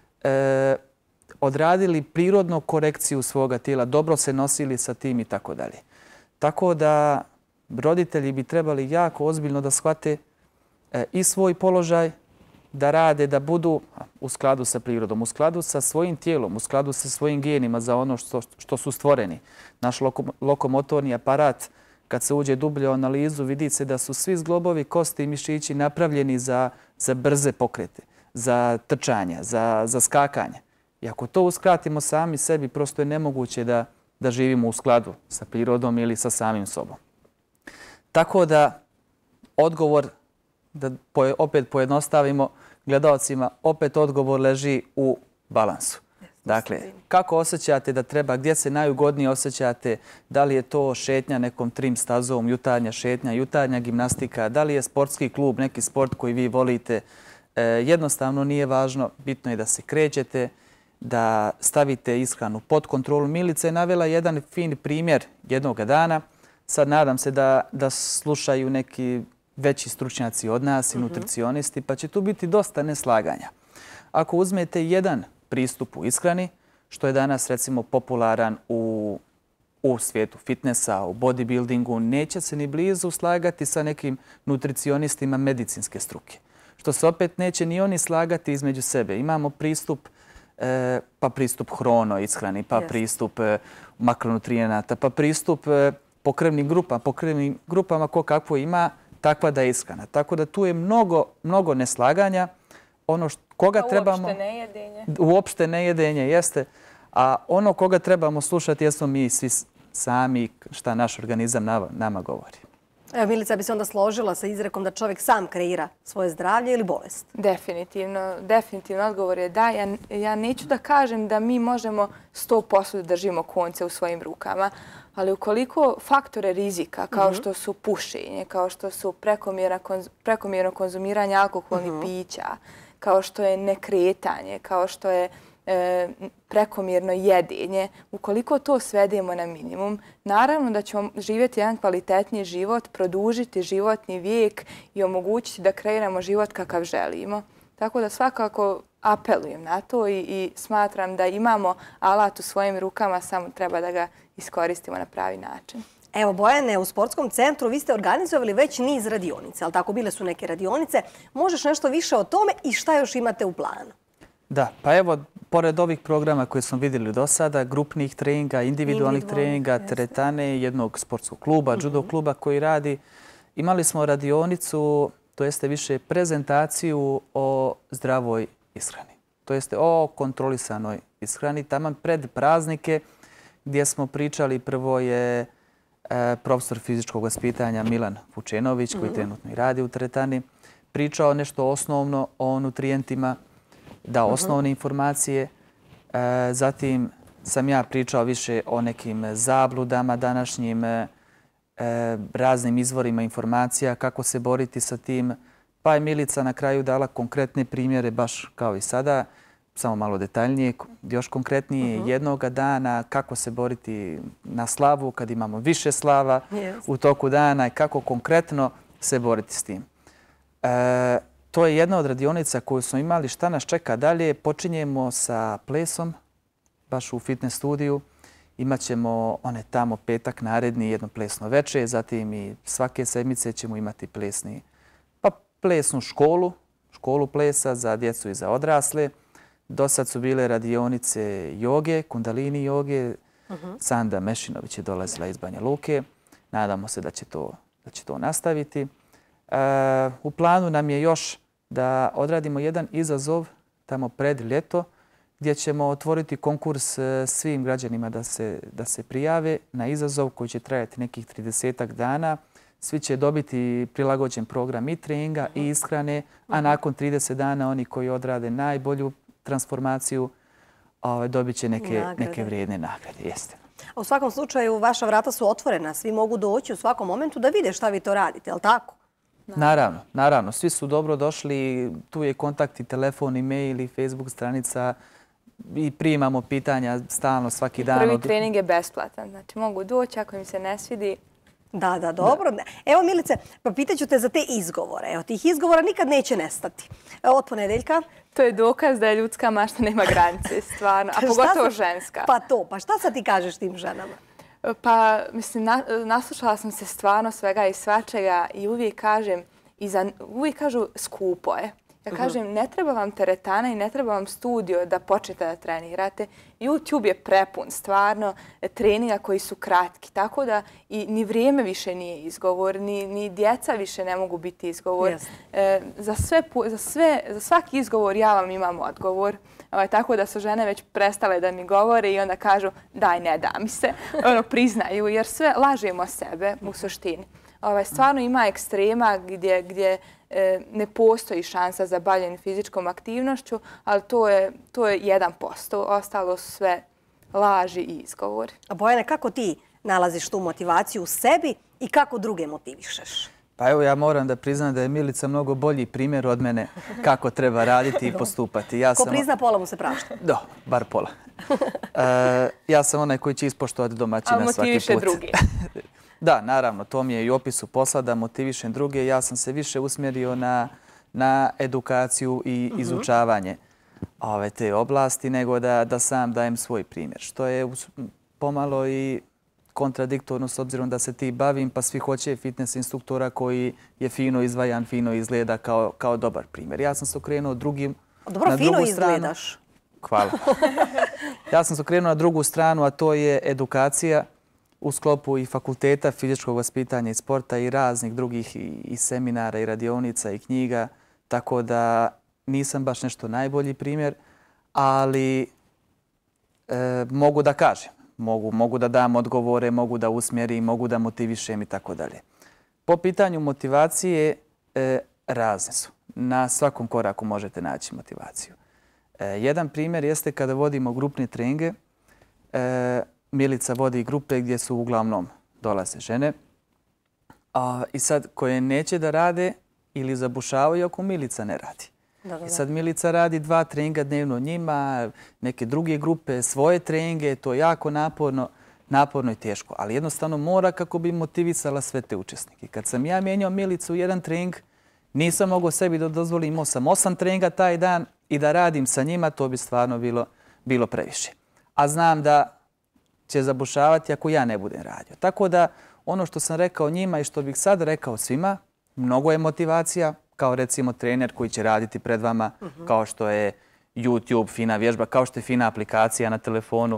odradili prirodnu korekciju svoga tijela, dobro se nosili sa tim i tako dalje. Tako da roditelji bi trebali jako ozbiljno da shvate i svoj položaj, da rade, da budu u skladu sa prirodom, u skladu sa svojim tijelom, u skladu sa svojim genima za ono što su stvoreni. Naš lokomotorni aparat, kad se uđe dublje u analizu, vidi se da su svi zglobovi, kosti i mišići napravljeni za brze pokrete, za trčanja, za skakanje. I ako to uskratimo sami sebi, prosto je nemoguće da živimo u skladu sa prirodom ili sa samim sobom. Tako da odgovor, da opet pojednostavimo gledalcima, opet odgovor leži u balansu. Dakle, kako osjećate da treba, gdje se najugodnije osjećate, da li je to šetnja nekom trim stazom, jutarnja šetnja, jutarnja gimnastika, da li je sportski klub, neki sport koji vi volite, jednostavno nije važno, bitno je da se krećete, da stavite ishranu pod kontrolu. Milica je navela jedan fin primjer jednog dana. Sad nadam se da slušaju neki veći stručnjaci od nas i nutricionisti, pa će tu biti dosta neslaganja. Ako uzmete jedan pristup u ishrani, što je danas recimo popularan u svijetu fitnessa, u bodybuildingu, neće se ni blizu slagati sa nekim nutricionistima medicinske struke. Što se opet neće ni oni slagati između sebe. Imamo pristup pa pristup hrono ishrani, pa pristup makronutrijenata, pa pristup pokrevnim grupama ko kakvo ima, takva da je ishrana. Tako da tu je mnogo neslaganja. Ono koga trebamo... Uopšte nejedenje. Uopšte nejedenje, jeste. A ono koga trebamo slušati jesmo mi svi sami šta naš organizam nama govori. Evo, Milica bi se onda složila sa izrekom da čovjek sam kreira svoje zdravlje ili bolest. Definitivno. Definitivno odgovor je da. Ja neću da kažem da mi možemo 100% da držimo konce u svojim rukama, ali ukoliko faktore rizika kao što su pušenje, kao što su prekomjerno konzumiranje alkoholnih pića, kao što je nekretanje, kao što je prekomjerno jedenje, ukoliko to svedemo na minimum, naravno da ćemo živjeti jedan kvalitetniji život, produžiti životni vijek i omogućiti da kreiramo život kakav želimo. Tako da svakako apelujem na to i smatram da imamo alat u svojim rukama, samo treba da ga iskoristimo na pravi način. Evo, Bojane, u sportskom centru vi ste organizovali već niz radionica, ali tako bile su neke radionice. Možeš nešto više o tome i šta još imate u planu? Da, pa evo, pored ovih programa koje smo vidjeli do sada, grupnih treninga, individualnih treninga, teretane, jednog sportskog kluba, judo kluba koji radi, imali smo radionicu, to jeste više prezentaciju o zdravoj ishrani. To jeste o kontrolisanoj ishrani, taman pred praznike gdje smo pričali, prvo je profesor fizičkog vaspitanja Milan Vučenović, koji trenutno i radi u teretani, pričao nešto osnovno o nutrijentima, dao osnovne informacije. Zatim sam ja pričao više o nekim zabludama današnjim, raznim izvorima informacija, kako se boriti sa tim. Pa je Milica na kraju dala konkretne primjere, baš kao i sada, samo malo detaljnije, još konkretnije jednoga dana, kako se boriti na slavu kad imamo više slava u toku dana i kako konkretno se boriti s tim. To je jedna od radionica koju smo imali. Šta nas čeka dalje? Počinjemo sa plesom, baš u fitness studiju. Imaćemo one tamo petak naredni, jedno plesno večer, zatim i svake sedmice ćemo imati plesnu školu plesa za djecu i za odrasle. Do sad su bile radionice joge, kundalini joge. Sanda Mešinović je dolazila iz Banja Luke. Nadamo se da će to nastaviti. U planu nam je još da odradimo jedan izazov tamo pred ljeto gdje ćemo otvoriti konkurs svim građanima da se prijave na izazov koji će trajati nekih 30 dana. Svi će dobiti prilagođen program i treninga i ishrane, a nakon 30 dana oni koji odrade najbolju transformaciju dobit će neke vrijedne nagrade. Jeste. U svakom slučaju vaša vrata su otvorena, svi mogu doći u svakom momentu da vide šta vi to radite, je li tako? Naravno. Svi su dobro došli. Tu je kontakt i telefon, i mail, i Facebook stranica i primamo pitanja stalno svaki dan. Prvi trening je besplatan. Znači mogu doći ako im se ne svidi. Da, dobro. Evo Milice, pa pitaću te za te izgovore. Evo, tih izgovora nikad neće nestati. Od ponedeljka. To je dokaz da je ljudska mašta nema granice, stvarno. A pogotovo ženska. Pa što sad ti kažeš tim ženama? Pa, mislim, naslušala sam se stvarno svega i svačega i uvijek kažu skupo je. Ja kažem, ne treba vam teretana i ne treba vam studio da počnete da trenirate. YouTube je prepun stvarno treninga koji su kratki, tako da ni vrijeme više nije izgovor, ni djeca više ne mogu biti izgovor. Za svaki izgovor ja vam imam odgovor. Tako da su žene već prestale da mi govore i onda kažu daj, ne da mi se, priznaju jer sve lažemo sebe u suštini. Stvarno ima ekstrema gdje ne postoji šansa za bavljenje fizičkom aktivnošću, ali to je 1%. Ostalo su sve laži i izgovori. A Bojane, kako ti nalaziš tu motivaciju u sebi i kako druge motivišeš? Pa evo, ja moram da priznam da je Milica mnogo bolji primjer od mene kako treba raditi i postupati. Ko prizna pola mu se prašta. Bar pola. Ja sam onaj koji će ispoštovati domaćina svaki put. Ali motiviše druge. Da, naravno, to mi je i u opisu posla da motivišem druge. Ja sam se više usmjerio na edukaciju i izučavanje te oblasti nego da sam dajem svoj primjer. Što je pomalo i kontradiktorno s obzirom da se ti bavim, pa svi hoće fitness instruktora koji je fino izvajan, fino izgleda kao dobar primjer. Ja sam se okrenuo na drugu stranu. Dobro, fino izgledaš. Hvala. Ja sam se okrenuo na drugu stranu, a to je edukacija u sklopu i fakulteta fizičkog vaspitanja i sporta i raznih drugih i seminara i radionica i knjiga, tako da nisam baš nešto najbolji primjer, ali mogu da kažem, mogu da dam odgovore, mogu da usmjerim, mogu da motivišem i tako dalje. Po pitanju motivacije razne su. Na svakom koraku možete naći motivaciju. Jedan primjer jeste kada vodimo grupne treninge. Milica vodi grupe gdje su uglavnom dolaze žene. I sad koje neće da rade ili zabušavaju ako Milica ne radi. I sad Milica radi 2 treninga dnevno njima, neke druge grupe, svoje treninge, to je jako naporno i teško. Ali jednostavno mora kako bi motivisala sve te učesnike. Kad sam ja mijenjao Milicu u jedan trening, nisam mogao sebi da dozvolim, imao sam 8 treninga taj dan i da radim sa njima, to bi stvarno bilo previše. A znam da će zabušavati ako ja ne budem radio. Tako da ono što sam rekao njima i što bih sad rekao svima, mnogo je motivacija, kao recimo trener koji će raditi pred vama, kao što je YouTube, fina vježba, kao što je fina aplikacija na telefonu.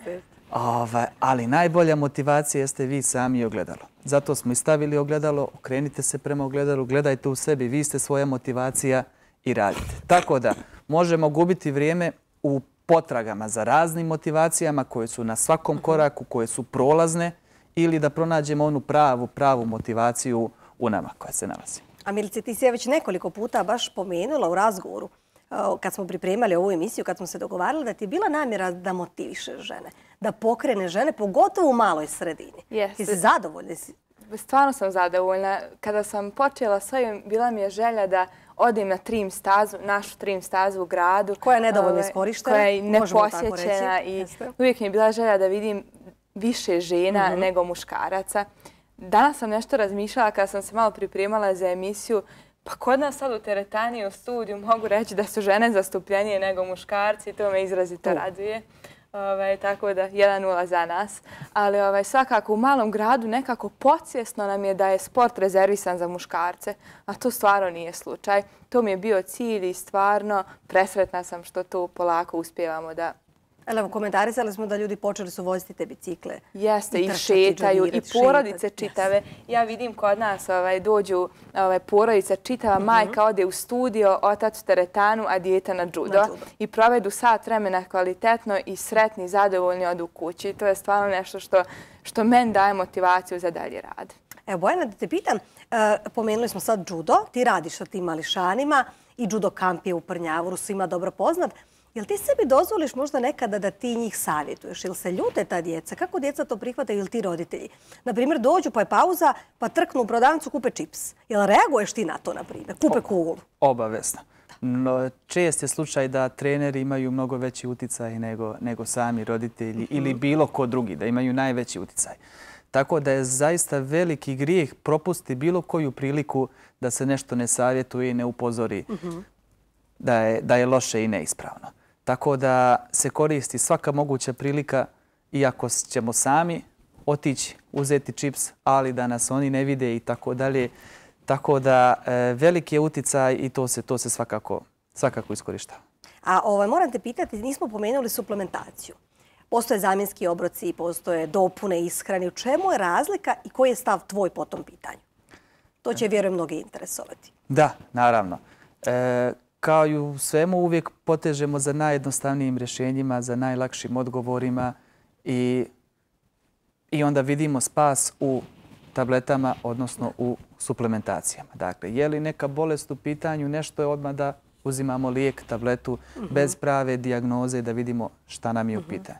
Ali najbolja motivacija jeste vi sami ogledalo. Zato smo i stavili ogledalo, okrenite se prema ogledalu, gledajte u sebi, vi ste svoja motivacija i radite. Tako da možemo gubiti vrijeme u potragama za raznim motivacijama koje su na svakom koraku, koje su prolazne, ili da pronađemo onu pravu motivaciju u nama koja se nalazi. A Milice, ti si je već nekoliko puta baš pomenula u razgovoru kad smo pripremali ovu emisiju, kad smo se dogovarali da ti je bila namjera da motiviše žene, da pokrene žene, pogotovo u maloj sredini. Ti si zadovoljna? Stvarno sam zadovoljna. Kada sam počela s ovim, bila mi je želja da odem na trim stazu, našu trim stazu u gradu. Koja je nedovoljno iskorištena, koja je neposjećena i uvijek mi je bila želja da vidim više žena nego muškaraca. Danas sam nešto razmišljala kada sam se malo pripremala za emisiju. Pa kod nas sad u teretani u studiju mogu reći da su žene zastupljenije nego muškarci. To me izrazito raduje. Tako da 1-0 za nas. Ali svakako u malom gradu nekako podsvjesno nam je da je sport rezervisan za muškarce. A to stvarno nije slučaj. To mi je bio cilj i stvarno presretna sam što to polako uspijevamo da... Evo, komentarisali smo da ljudi počeli su voziti te bicikle. Jeste, i šetaju, i porodice čitave. Ja vidim kod nas dođu porodice čitava, majka ode u studio, otac u teretanu, a dijete na judo. I provedu sat vremena kvalitetno i sretni, zadovoljni odu kući. To je stvarno nešto što meni daje motivaciju za dalje rad. Evo, Bojana, da te pitam, pomenuli smo sad judo, ti radiš sa tim mališanima i judo kamp je u Prnjavoru, svima dobro poznat. Jel ti sebi dozvoliš možda nekada da ti njih savjetuješ? Jel se ljute ta djeca? Kako djeca to prihvataju ili ti roditelji? Naprimjer, dođu pa je pauza, pa trknu u prodavnicu, kupe čips. Jel reaguješ ti na to, naprimjer? Kupe kuglu? Obavezno. Čest je slučaj da treneri imaju mnogo veći uticaj nego sami roditelji ili bilo ko drugi, da imaju najveći uticaj. Tako da je zaista veliki grijeh propusti bilo koju priliku da se nešto ne savjetuje i ne upozori da je loše i neispravno. Tako da se koristi svaka moguća prilika, iako ćemo sami otići, uzeti čips, ali da nas oni ne vide i tako dalje. Tako da veliki je uticaj i to se svakako iskorištava. A moram te pitati, nismo pomenuli suplementaciju. Postoje zamjenski obroci, postoje dopune ishrane. U čemu je razlika i koji je stav tvoj po tom pitanju? To će, vjerujem, mnogi interesovati. Da, naravno. Kao i u svemu uvijek potežemo za najjednostavnijim rješenjima, za najlakšim odgovorima i onda vidimo spas u tabletama, odnosno u suplementacijama. Dakle, je li neka bolest u pitanju, nešto je odmah da uzimamo lijek, tabletu, bez prave dijagnoze da vidimo šta nam je u pitanju.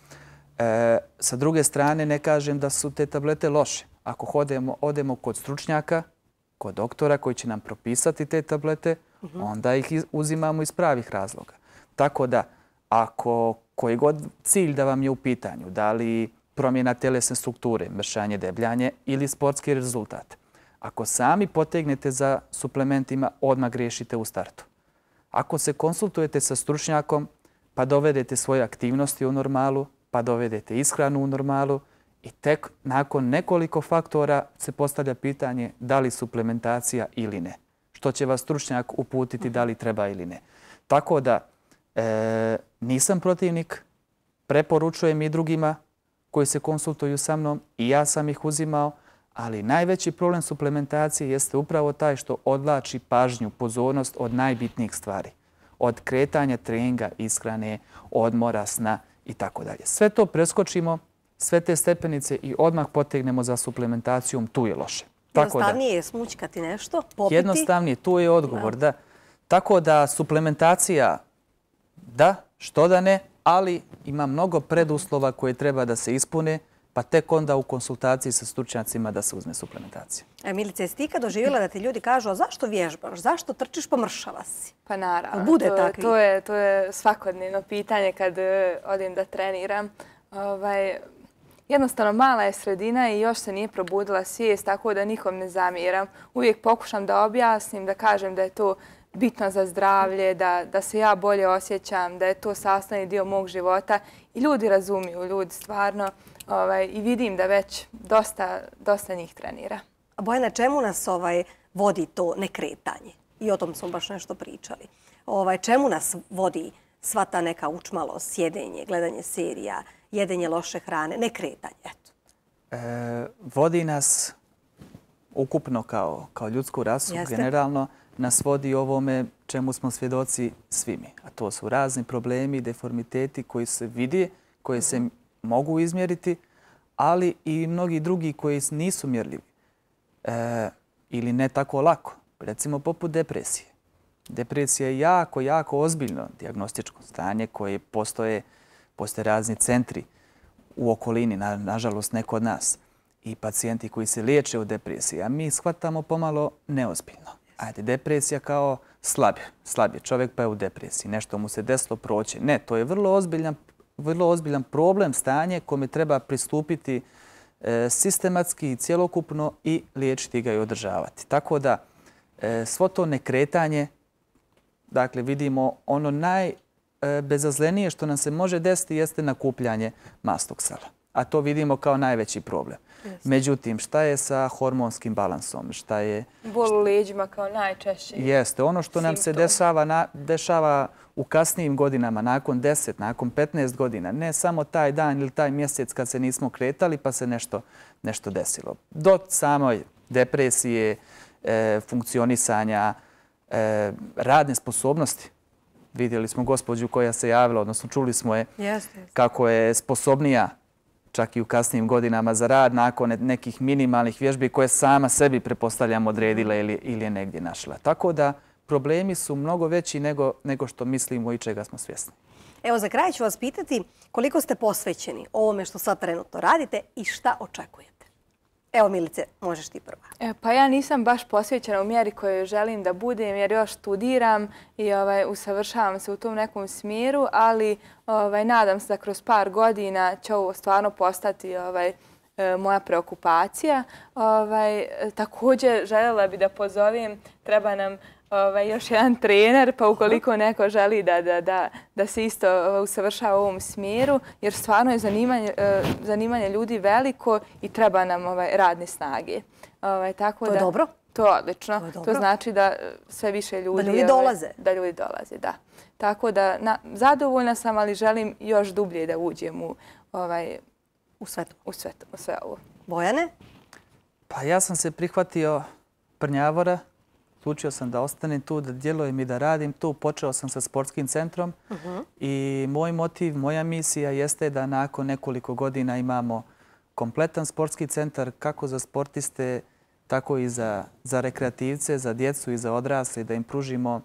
Sa druge strane, ne kažem da su te tablete loše. Ako odemo kod stručnjaka, kod doktora koji će nam propisati te tablete, onda ih uzimamo iz pravih razloga. Tako da, ako koji god cilj da vam je u pitanju, da li promjena telesne strukture, mršanje, debljanje ili sportski rezultat, ako sami potegnete za suplementima, odmah griješite u startu. Ako se konsultujete sa stručnjakom, pa dovedete svoje aktivnosti u normalu, pa dovedete ishranu u normalu i tek nakon nekoliko faktora se postavlja pitanje da li suplementacija ili ne. Što će vas stručnjak uputiti da li treba ili ne. Tako da nisam protivnik, preporučujem i drugima koji se konsultuju sa mnom i ja sam ih uzimao, ali najveći problem suplementacije jeste upravo taj što odvlači pažnju, pozornost od najbitnijih stvari. Od kretanja, treninga, ishrane, odmora, sna i tako dalje. Sve to preskočimo, sve te stepenice i odmah potegnemo za suplementacijom, tu je loše. Jednostavnije je smućkati nešto, popiti. Jednostavnije, tu je odgovor, da. Tako da suplementacija, da, što da ne, ali ima mnogo preduslova koje treba da se ispune, pa tek onda u konsultaciji sa stručnjacima da se uzme suplementacija. Milice, jesi ti kad doživjela da ti ljudi kažu a zašto vježbaš, zašto trčiš, pomršava si? Pa naravno, Bude takvi. To je svakodnevno pitanje kad odim da treniram. Jednostavno, mala je sredina i još se nije probudila svijest, tako da nikom ne zamjeram. Uvijek pokušam da objasnim, da kažem da je to bitno za zdravlje, da se ja bolje osjećam, da je to sastavni dio mog života. I ljudi razumiju, ljudi stvarno. I vidim da već dosta njih trenira. A Bojana, čemu nas vodi to nekretanje? I o tom smo baš nešto pričali. Čemu nas vodi sva ta neka učmalost, sjedenje, gledanje serija, jedenje loše hrane, nekretanje? Vodi nas ukupno kao ljudsku rasu, generalno nas vodi ovome čemu smo svjedoci svi mi. A to su razni problemi, deformiteti koji se vidi, koji se mogu izmjeriti, ali i mnogi drugi koji nisu mjerljivi ili ne tako lako. Recimo poput depresije. Depresija je jako ozbiljno dijagnostičko stanje koje postoje razni centri u okolini, nažalost ne kod nas, i pacijenti koji se liječe od depresije, a mi shvatamo pomalo neozbiljno. Ajde, depresija kao slab je čovjek pa je u depresiji, nešto mu se desilo, proće. Ne, to je vrlo ozbiljan problem, stanje kome treba pristupiti sistematski i cjelokupno i liječiti ga i održavati. Tako da svo to nekretanje, dakle vidimo ono najbezazlenije što nam se može desiti jeste nakupljanje masnog sela. A to vidimo kao najveći problem. Međutim, šta je sa hormonskim balansom? Šta je... Bol u leđima kao najčešći. Jeste. Ono što nam se dešava u kasnijim godinama, nakon 10, nakon 15 godina, ne samo taj dan ili taj mjesec kad se nismo kretali pa se nešto desilo. Do samoj depresije, funkcionisanja, radne sposobnosti. Vidjeli smo gospođu koja se javila, odnosno čuli smo je kako je sposobnija čak i u kasnijim godinama za rad nakon nekih minimalnih vježbi koje sama sebi, pretpostavljam, odredila ili je negdje našla. Tako da problemi su mnogo veći nego što mislimo i čega smo svjesni. Evo, za kraj ću vas pitati koliko ste posvećeni ovome što sad trenutno radite i šta očekujete? Evo, Milice, možeš ti prva. Pa ja nisam baš posvećena u mjeri koju želim da budem jer još studiram i usavršavam se u tom nekom smjeru, ali nadam se da kroz par godina će ovo stvarno postati moja preokupacija. Također željela bi da pozovem, treba nam još jedan trener, pa ukoliko neko želi da se isto usavršava u ovom smjeru, jer stvarno je zanimanje ljudi veliko i treba nam radne snage. To je dobro? To je odlično. To znači da sve više ljudi... Da ljudi dolaze. Da ljudi dolaze, da. Tako da zadovoljna sam, ali želim još dublje da uđem u sve ovo. Bojane? Pa ja sam se prihvatio Prnjavora. Odlučio sam da ostanem tu, da djelujem i da radim tu. Počeo sam sa sportskim centrom i moj motiv, moja misija jeste da nakon nekoliko godina imamo kompletan sportski centar kako za sportiste, tako i za rekreativce, za djecu i za odrasle, da im pružimo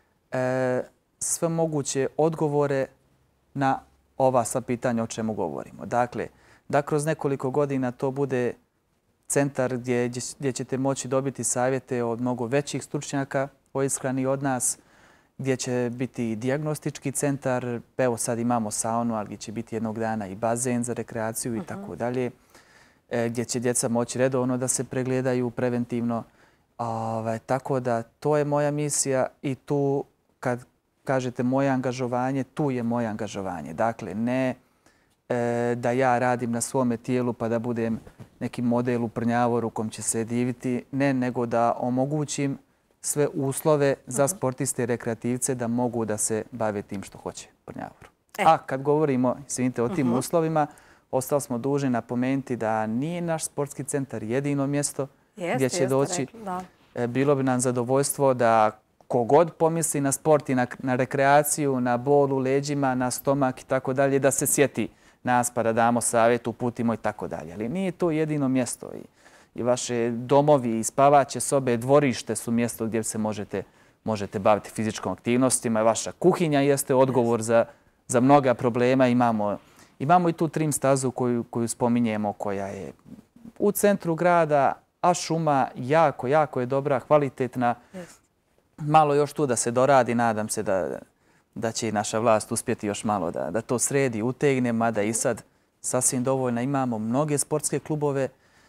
sve moguće odgovore na ova sva pitanja o čemu govorimo. Dakle, da kroz nekoliko godina to bude centar gdje ćete moći dobiti savjete od mnogo većih stručnjaka o ishrani od nas, gdje će biti dijagnostički centar, evo sad imamo saunu, ali gdje će biti jednog dana i bazen za rekreaciju i tako dalje, gdje će djeca moći redovno da se pregledaju preventivno. Tako da to je moja misija i tu kad kažete moje angažovanje, tu je moje angažovanje. Dakle, ne da ja radim na svome tijelu pa da budem neki model u Prnjavoru kom će se diviti, ne, nego da omogućim sve uslove za sportiste i rekreativce da mogu da se bave tim što hoće u Prnjavoru. A kad govorimo, izvinite, o tim uslovima, ostali smo dužni napomenuti da nije naš sportski centar jedino mjesto gdje će doći. Bilo bi nam zadovoljstvo da kogod pomisli na sport i na rekreaciju, na bol u leđima, na stomak i tako dalje, da se sjeti nas pa da damo savjet, uputimo i tako dalje. Ali nije to jedino mjesto. I vaše domovi i spavaće sobe, dvorište su mjesto gdje se možete baviti fizičkom aktivnostima. Vaša kuhinja jeste odgovor za mnoga problema. Imamo i tu trim stazu koju spominjemo, koja je u centru grada, a šuma jako je dobra, kvalitetna. Malo još tu da se doradi, nadam se da će i naša vlast uspjeti još malo da to sredi, utegne, mada i sad sasvim dovoljno. Imamo mnoge sportske klubove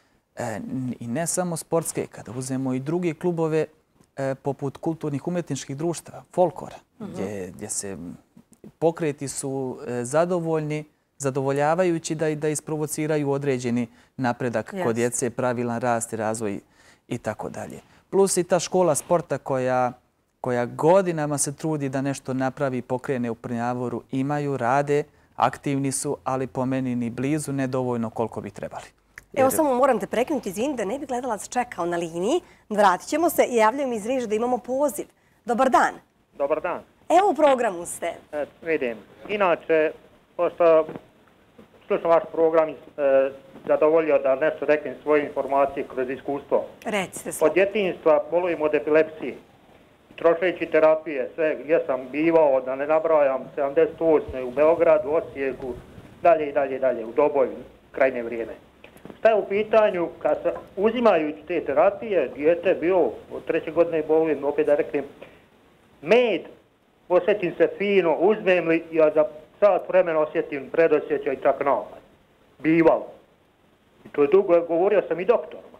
i ne samo sportske, kada uzmemo i druge klubove poput kulturnih umjetničkih društava, folklora, gdje se pokreti su zadovoljavajući da isprovociraju određeni napredak kod djece, pravilan rast i razvoj i tako dalje. Plus i ta škola sporta koja godinama se trudi da nešto napravi i pokrene u Prnjavoru, rade, aktivni su, ali po meni ni blizu nedovoljno koliko bi trebali. Evo samo moram te prekinuti, izvini da ne bi gledalac čekao na liniji. Vratit ćemo se i javljaju mi iz režije da imamo poziv. Dobar dan. Dobar dan. Evo u programu ste. Vidim. Inače, pošto slušam vaš program i zadovoljio da nešto reknem svoje informacije kroz iskustvo. Recite sve. Od djetinjstva bolujem od epilepsije. Trošeći terapije, sve gdje sam bivao, da ne nabrajam, 78. u Beogradu, Osijeku, dalje i dalje, u Doboju, krajnje vrijeme. Šta je u pitanju, kad sam uzimajući te terapije, dijete bio od 3. godine bolujem, opet da reknem, med, osjetim se fino, uzmem li, ja za sat vremena osjetim predosjećaj čak napad. Bivalo. I to je dugo, govorio sam i doktorima.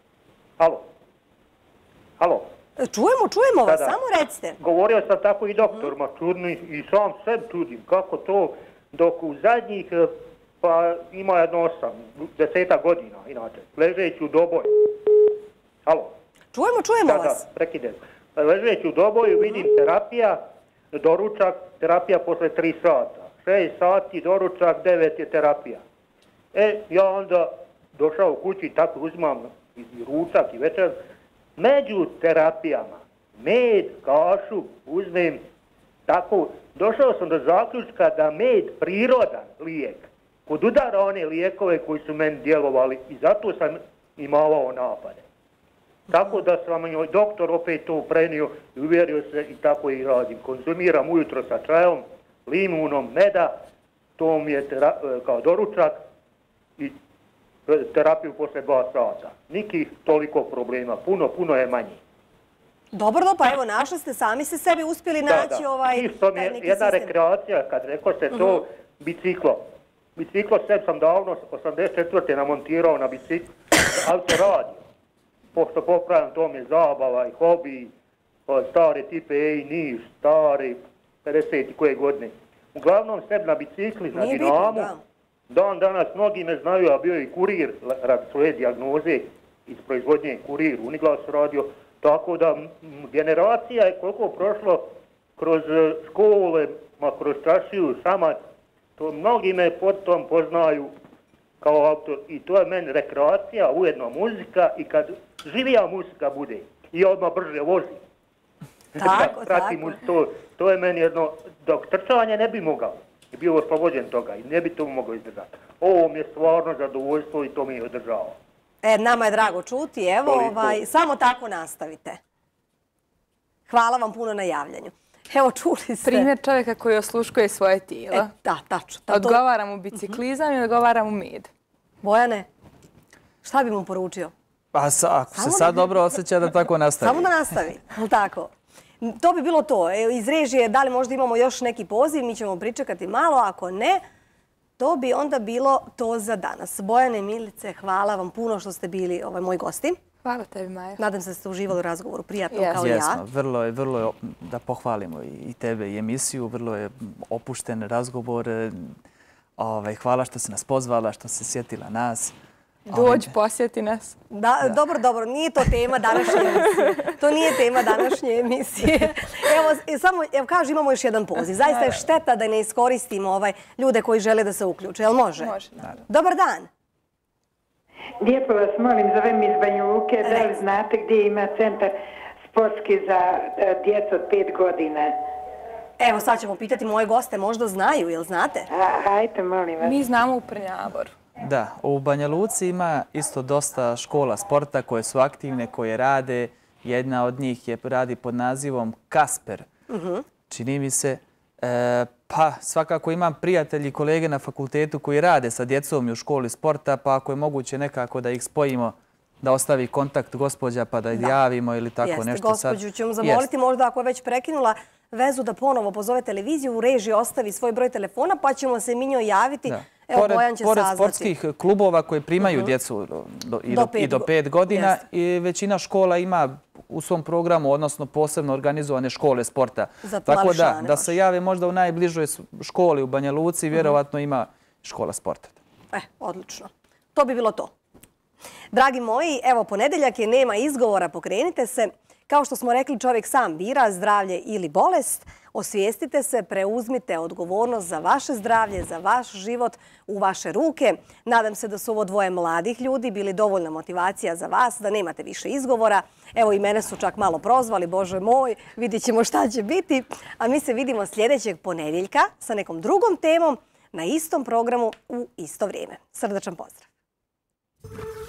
Halo? Čujemo vas, samo recite. Govorio sam tako i doktorima, čudni, i sam sebi čudim kako to, dok u zadnjih, pa ima jedno 10 godina, inače, ležeći u Doboju. Halo? Čujemo vas. Da, prekidem. Ležeći u Doboju vidim terapija, doručak, terapija posle 3 sata. 6 sati, doručak, 9 je terapija. Ja onda došao u kući, tako uzimam i ručak i večer. Među terapijama, med, kašu, uzmem, tako, došao sam do zaključka da med prirodan lijek, kod udara one lijekove koji su meni djelovali i zato sam imao napade. Tako da sam doktor opet to prenio i uvjerio se i tako i radim. Konzumiram ujutro sa čajom, limunom, meda, to mi je kao doručak i terapiju posle 2 sata. Nikih toliko problema, puno je manji. Dobro, pa evo, našli ste, sami ste sebi uspjeli naći ovaj neki sistem. Isto mi je jedna rekreacija, kad rekao ste to, biciklo. Biciklo sebi sam davno, 84. namontirao na biciklo, autoradio. Pošto popravljam, to mi je zabava i hobi, stare tipe Niš, stari, 50 koje godine. Uglavnom sebi na bicikli, na Dinamu. Dan danas mnogi me znaju, a bio je i kurir rad svoje dijagnoze iz proizvodnje kurir, Uniglas radio, tako da generacija je koliko prošlo kroz škole, kroz čašiju, šamac, to mnogi me potom poznaju kao autor i to je meni rekreacija, ujedno muzika i kad živija muzika bude i odmah brže vozi. Tako. To je meni jedno, dok trčanje ne bi mogao. I bio oslobođen toga i ne bi to mogao izdržati. Ovo mi je stvarno zadovoljstvo i to mi je održava. Nama je drago čuti, evo, samo tako nastavite. Hvala vam puno na javljanju. Evo, čuli ste. Primjer čovjeka koji osluškuje svoje tijelo. Da, tačno. Odgovara mu biciklizam i odgovara mu med. Bojane, šta bi mu poručio? Pa ako se sad dobro osjeća da tako nastavi. Samo da nastavi, ali tako. To bi bilo to. Iz režije, da li možda imamo još neki poziv, mi ćemo pričekati malo, ako ne, to bi onda bilo to za danas. Bojane, Milice, hvala vam puno što ste bili moji gosti. Hvala tebi, Maja. Nadam se da ste uživali u razgovoru, prijatno kao i ja. Jesmo, vrlo je, da pohvalimo i tebe i emisiju, vrlo je opušten razgovor. Hvala što si nas pozvala, što si sjetila nas. Dođi, posjeti nas. Dobro, nije to tema današnje emisije. To nije tema današnje emisije. Evo, kažu, imamo još jedan poziv. Zaista je šteta da ne iskoristimo ljude koji žele da se uključe. Jel može? Može, naravno. Dobar dan. Lijepo vas molim, zovem iz Banja Luke, da li znate gdje ima centar sportski za djecu od 5 godina? Evo, sad ćemo pitati moje goste, možda znaju, jel znate? Hajte, molim vas. Mi znamo u Prnjavoru. Da, u Banja Luci ima isto dosta škola sporta koje su aktivne, koje rade. Jedna od njih radi pod nazivom Kasper. Čini mi se, pa svakako imam prijatelji i kolege na fakultetu koji rade sa djecom i u školi sporta, pa ako je moguće nekako da ih spojimo, da ostavi kontakt gospođa pa da javimo ili tako nešto. Gospođu ćemo zamoliti možda ako je već prekinula vezu da ponovo pozove televiziju, u režiji ostavi svoj broj telefona pa ćemo se mi njoj javiti. Evo, Bojan će saznati. Pored sportskih klubova koji primaju djecu i do 5 godina, i većina škola ima u svom programu, odnosno posebno organizovane škole sporta. Tako da se jave možda u najbližoj školi u Banja Luci, vjerovatno ima škola sporta. Odlično. To bi bilo to. Dragi moji, evo ponedeljak je, nema izgovora, pokrenite se. Kao što smo rekli, čovjek sam bira zdravlje ili bolest. Osvijestite se, preuzmite odgovornost za vaše zdravlje, za vaš život u vaše ruke. Nadam se da su ovo dvoje mladih ljudi bili dovoljna motivacija za vas, da nemate više izgovora. Evo i mene su čak malo prozvali, Bože moj, vidjet ćemo šta će biti. A mi se vidimo sljedećeg ponedjeljka sa nekom drugom temom na istom programu u isto vrijeme. Srdačan pozdrav!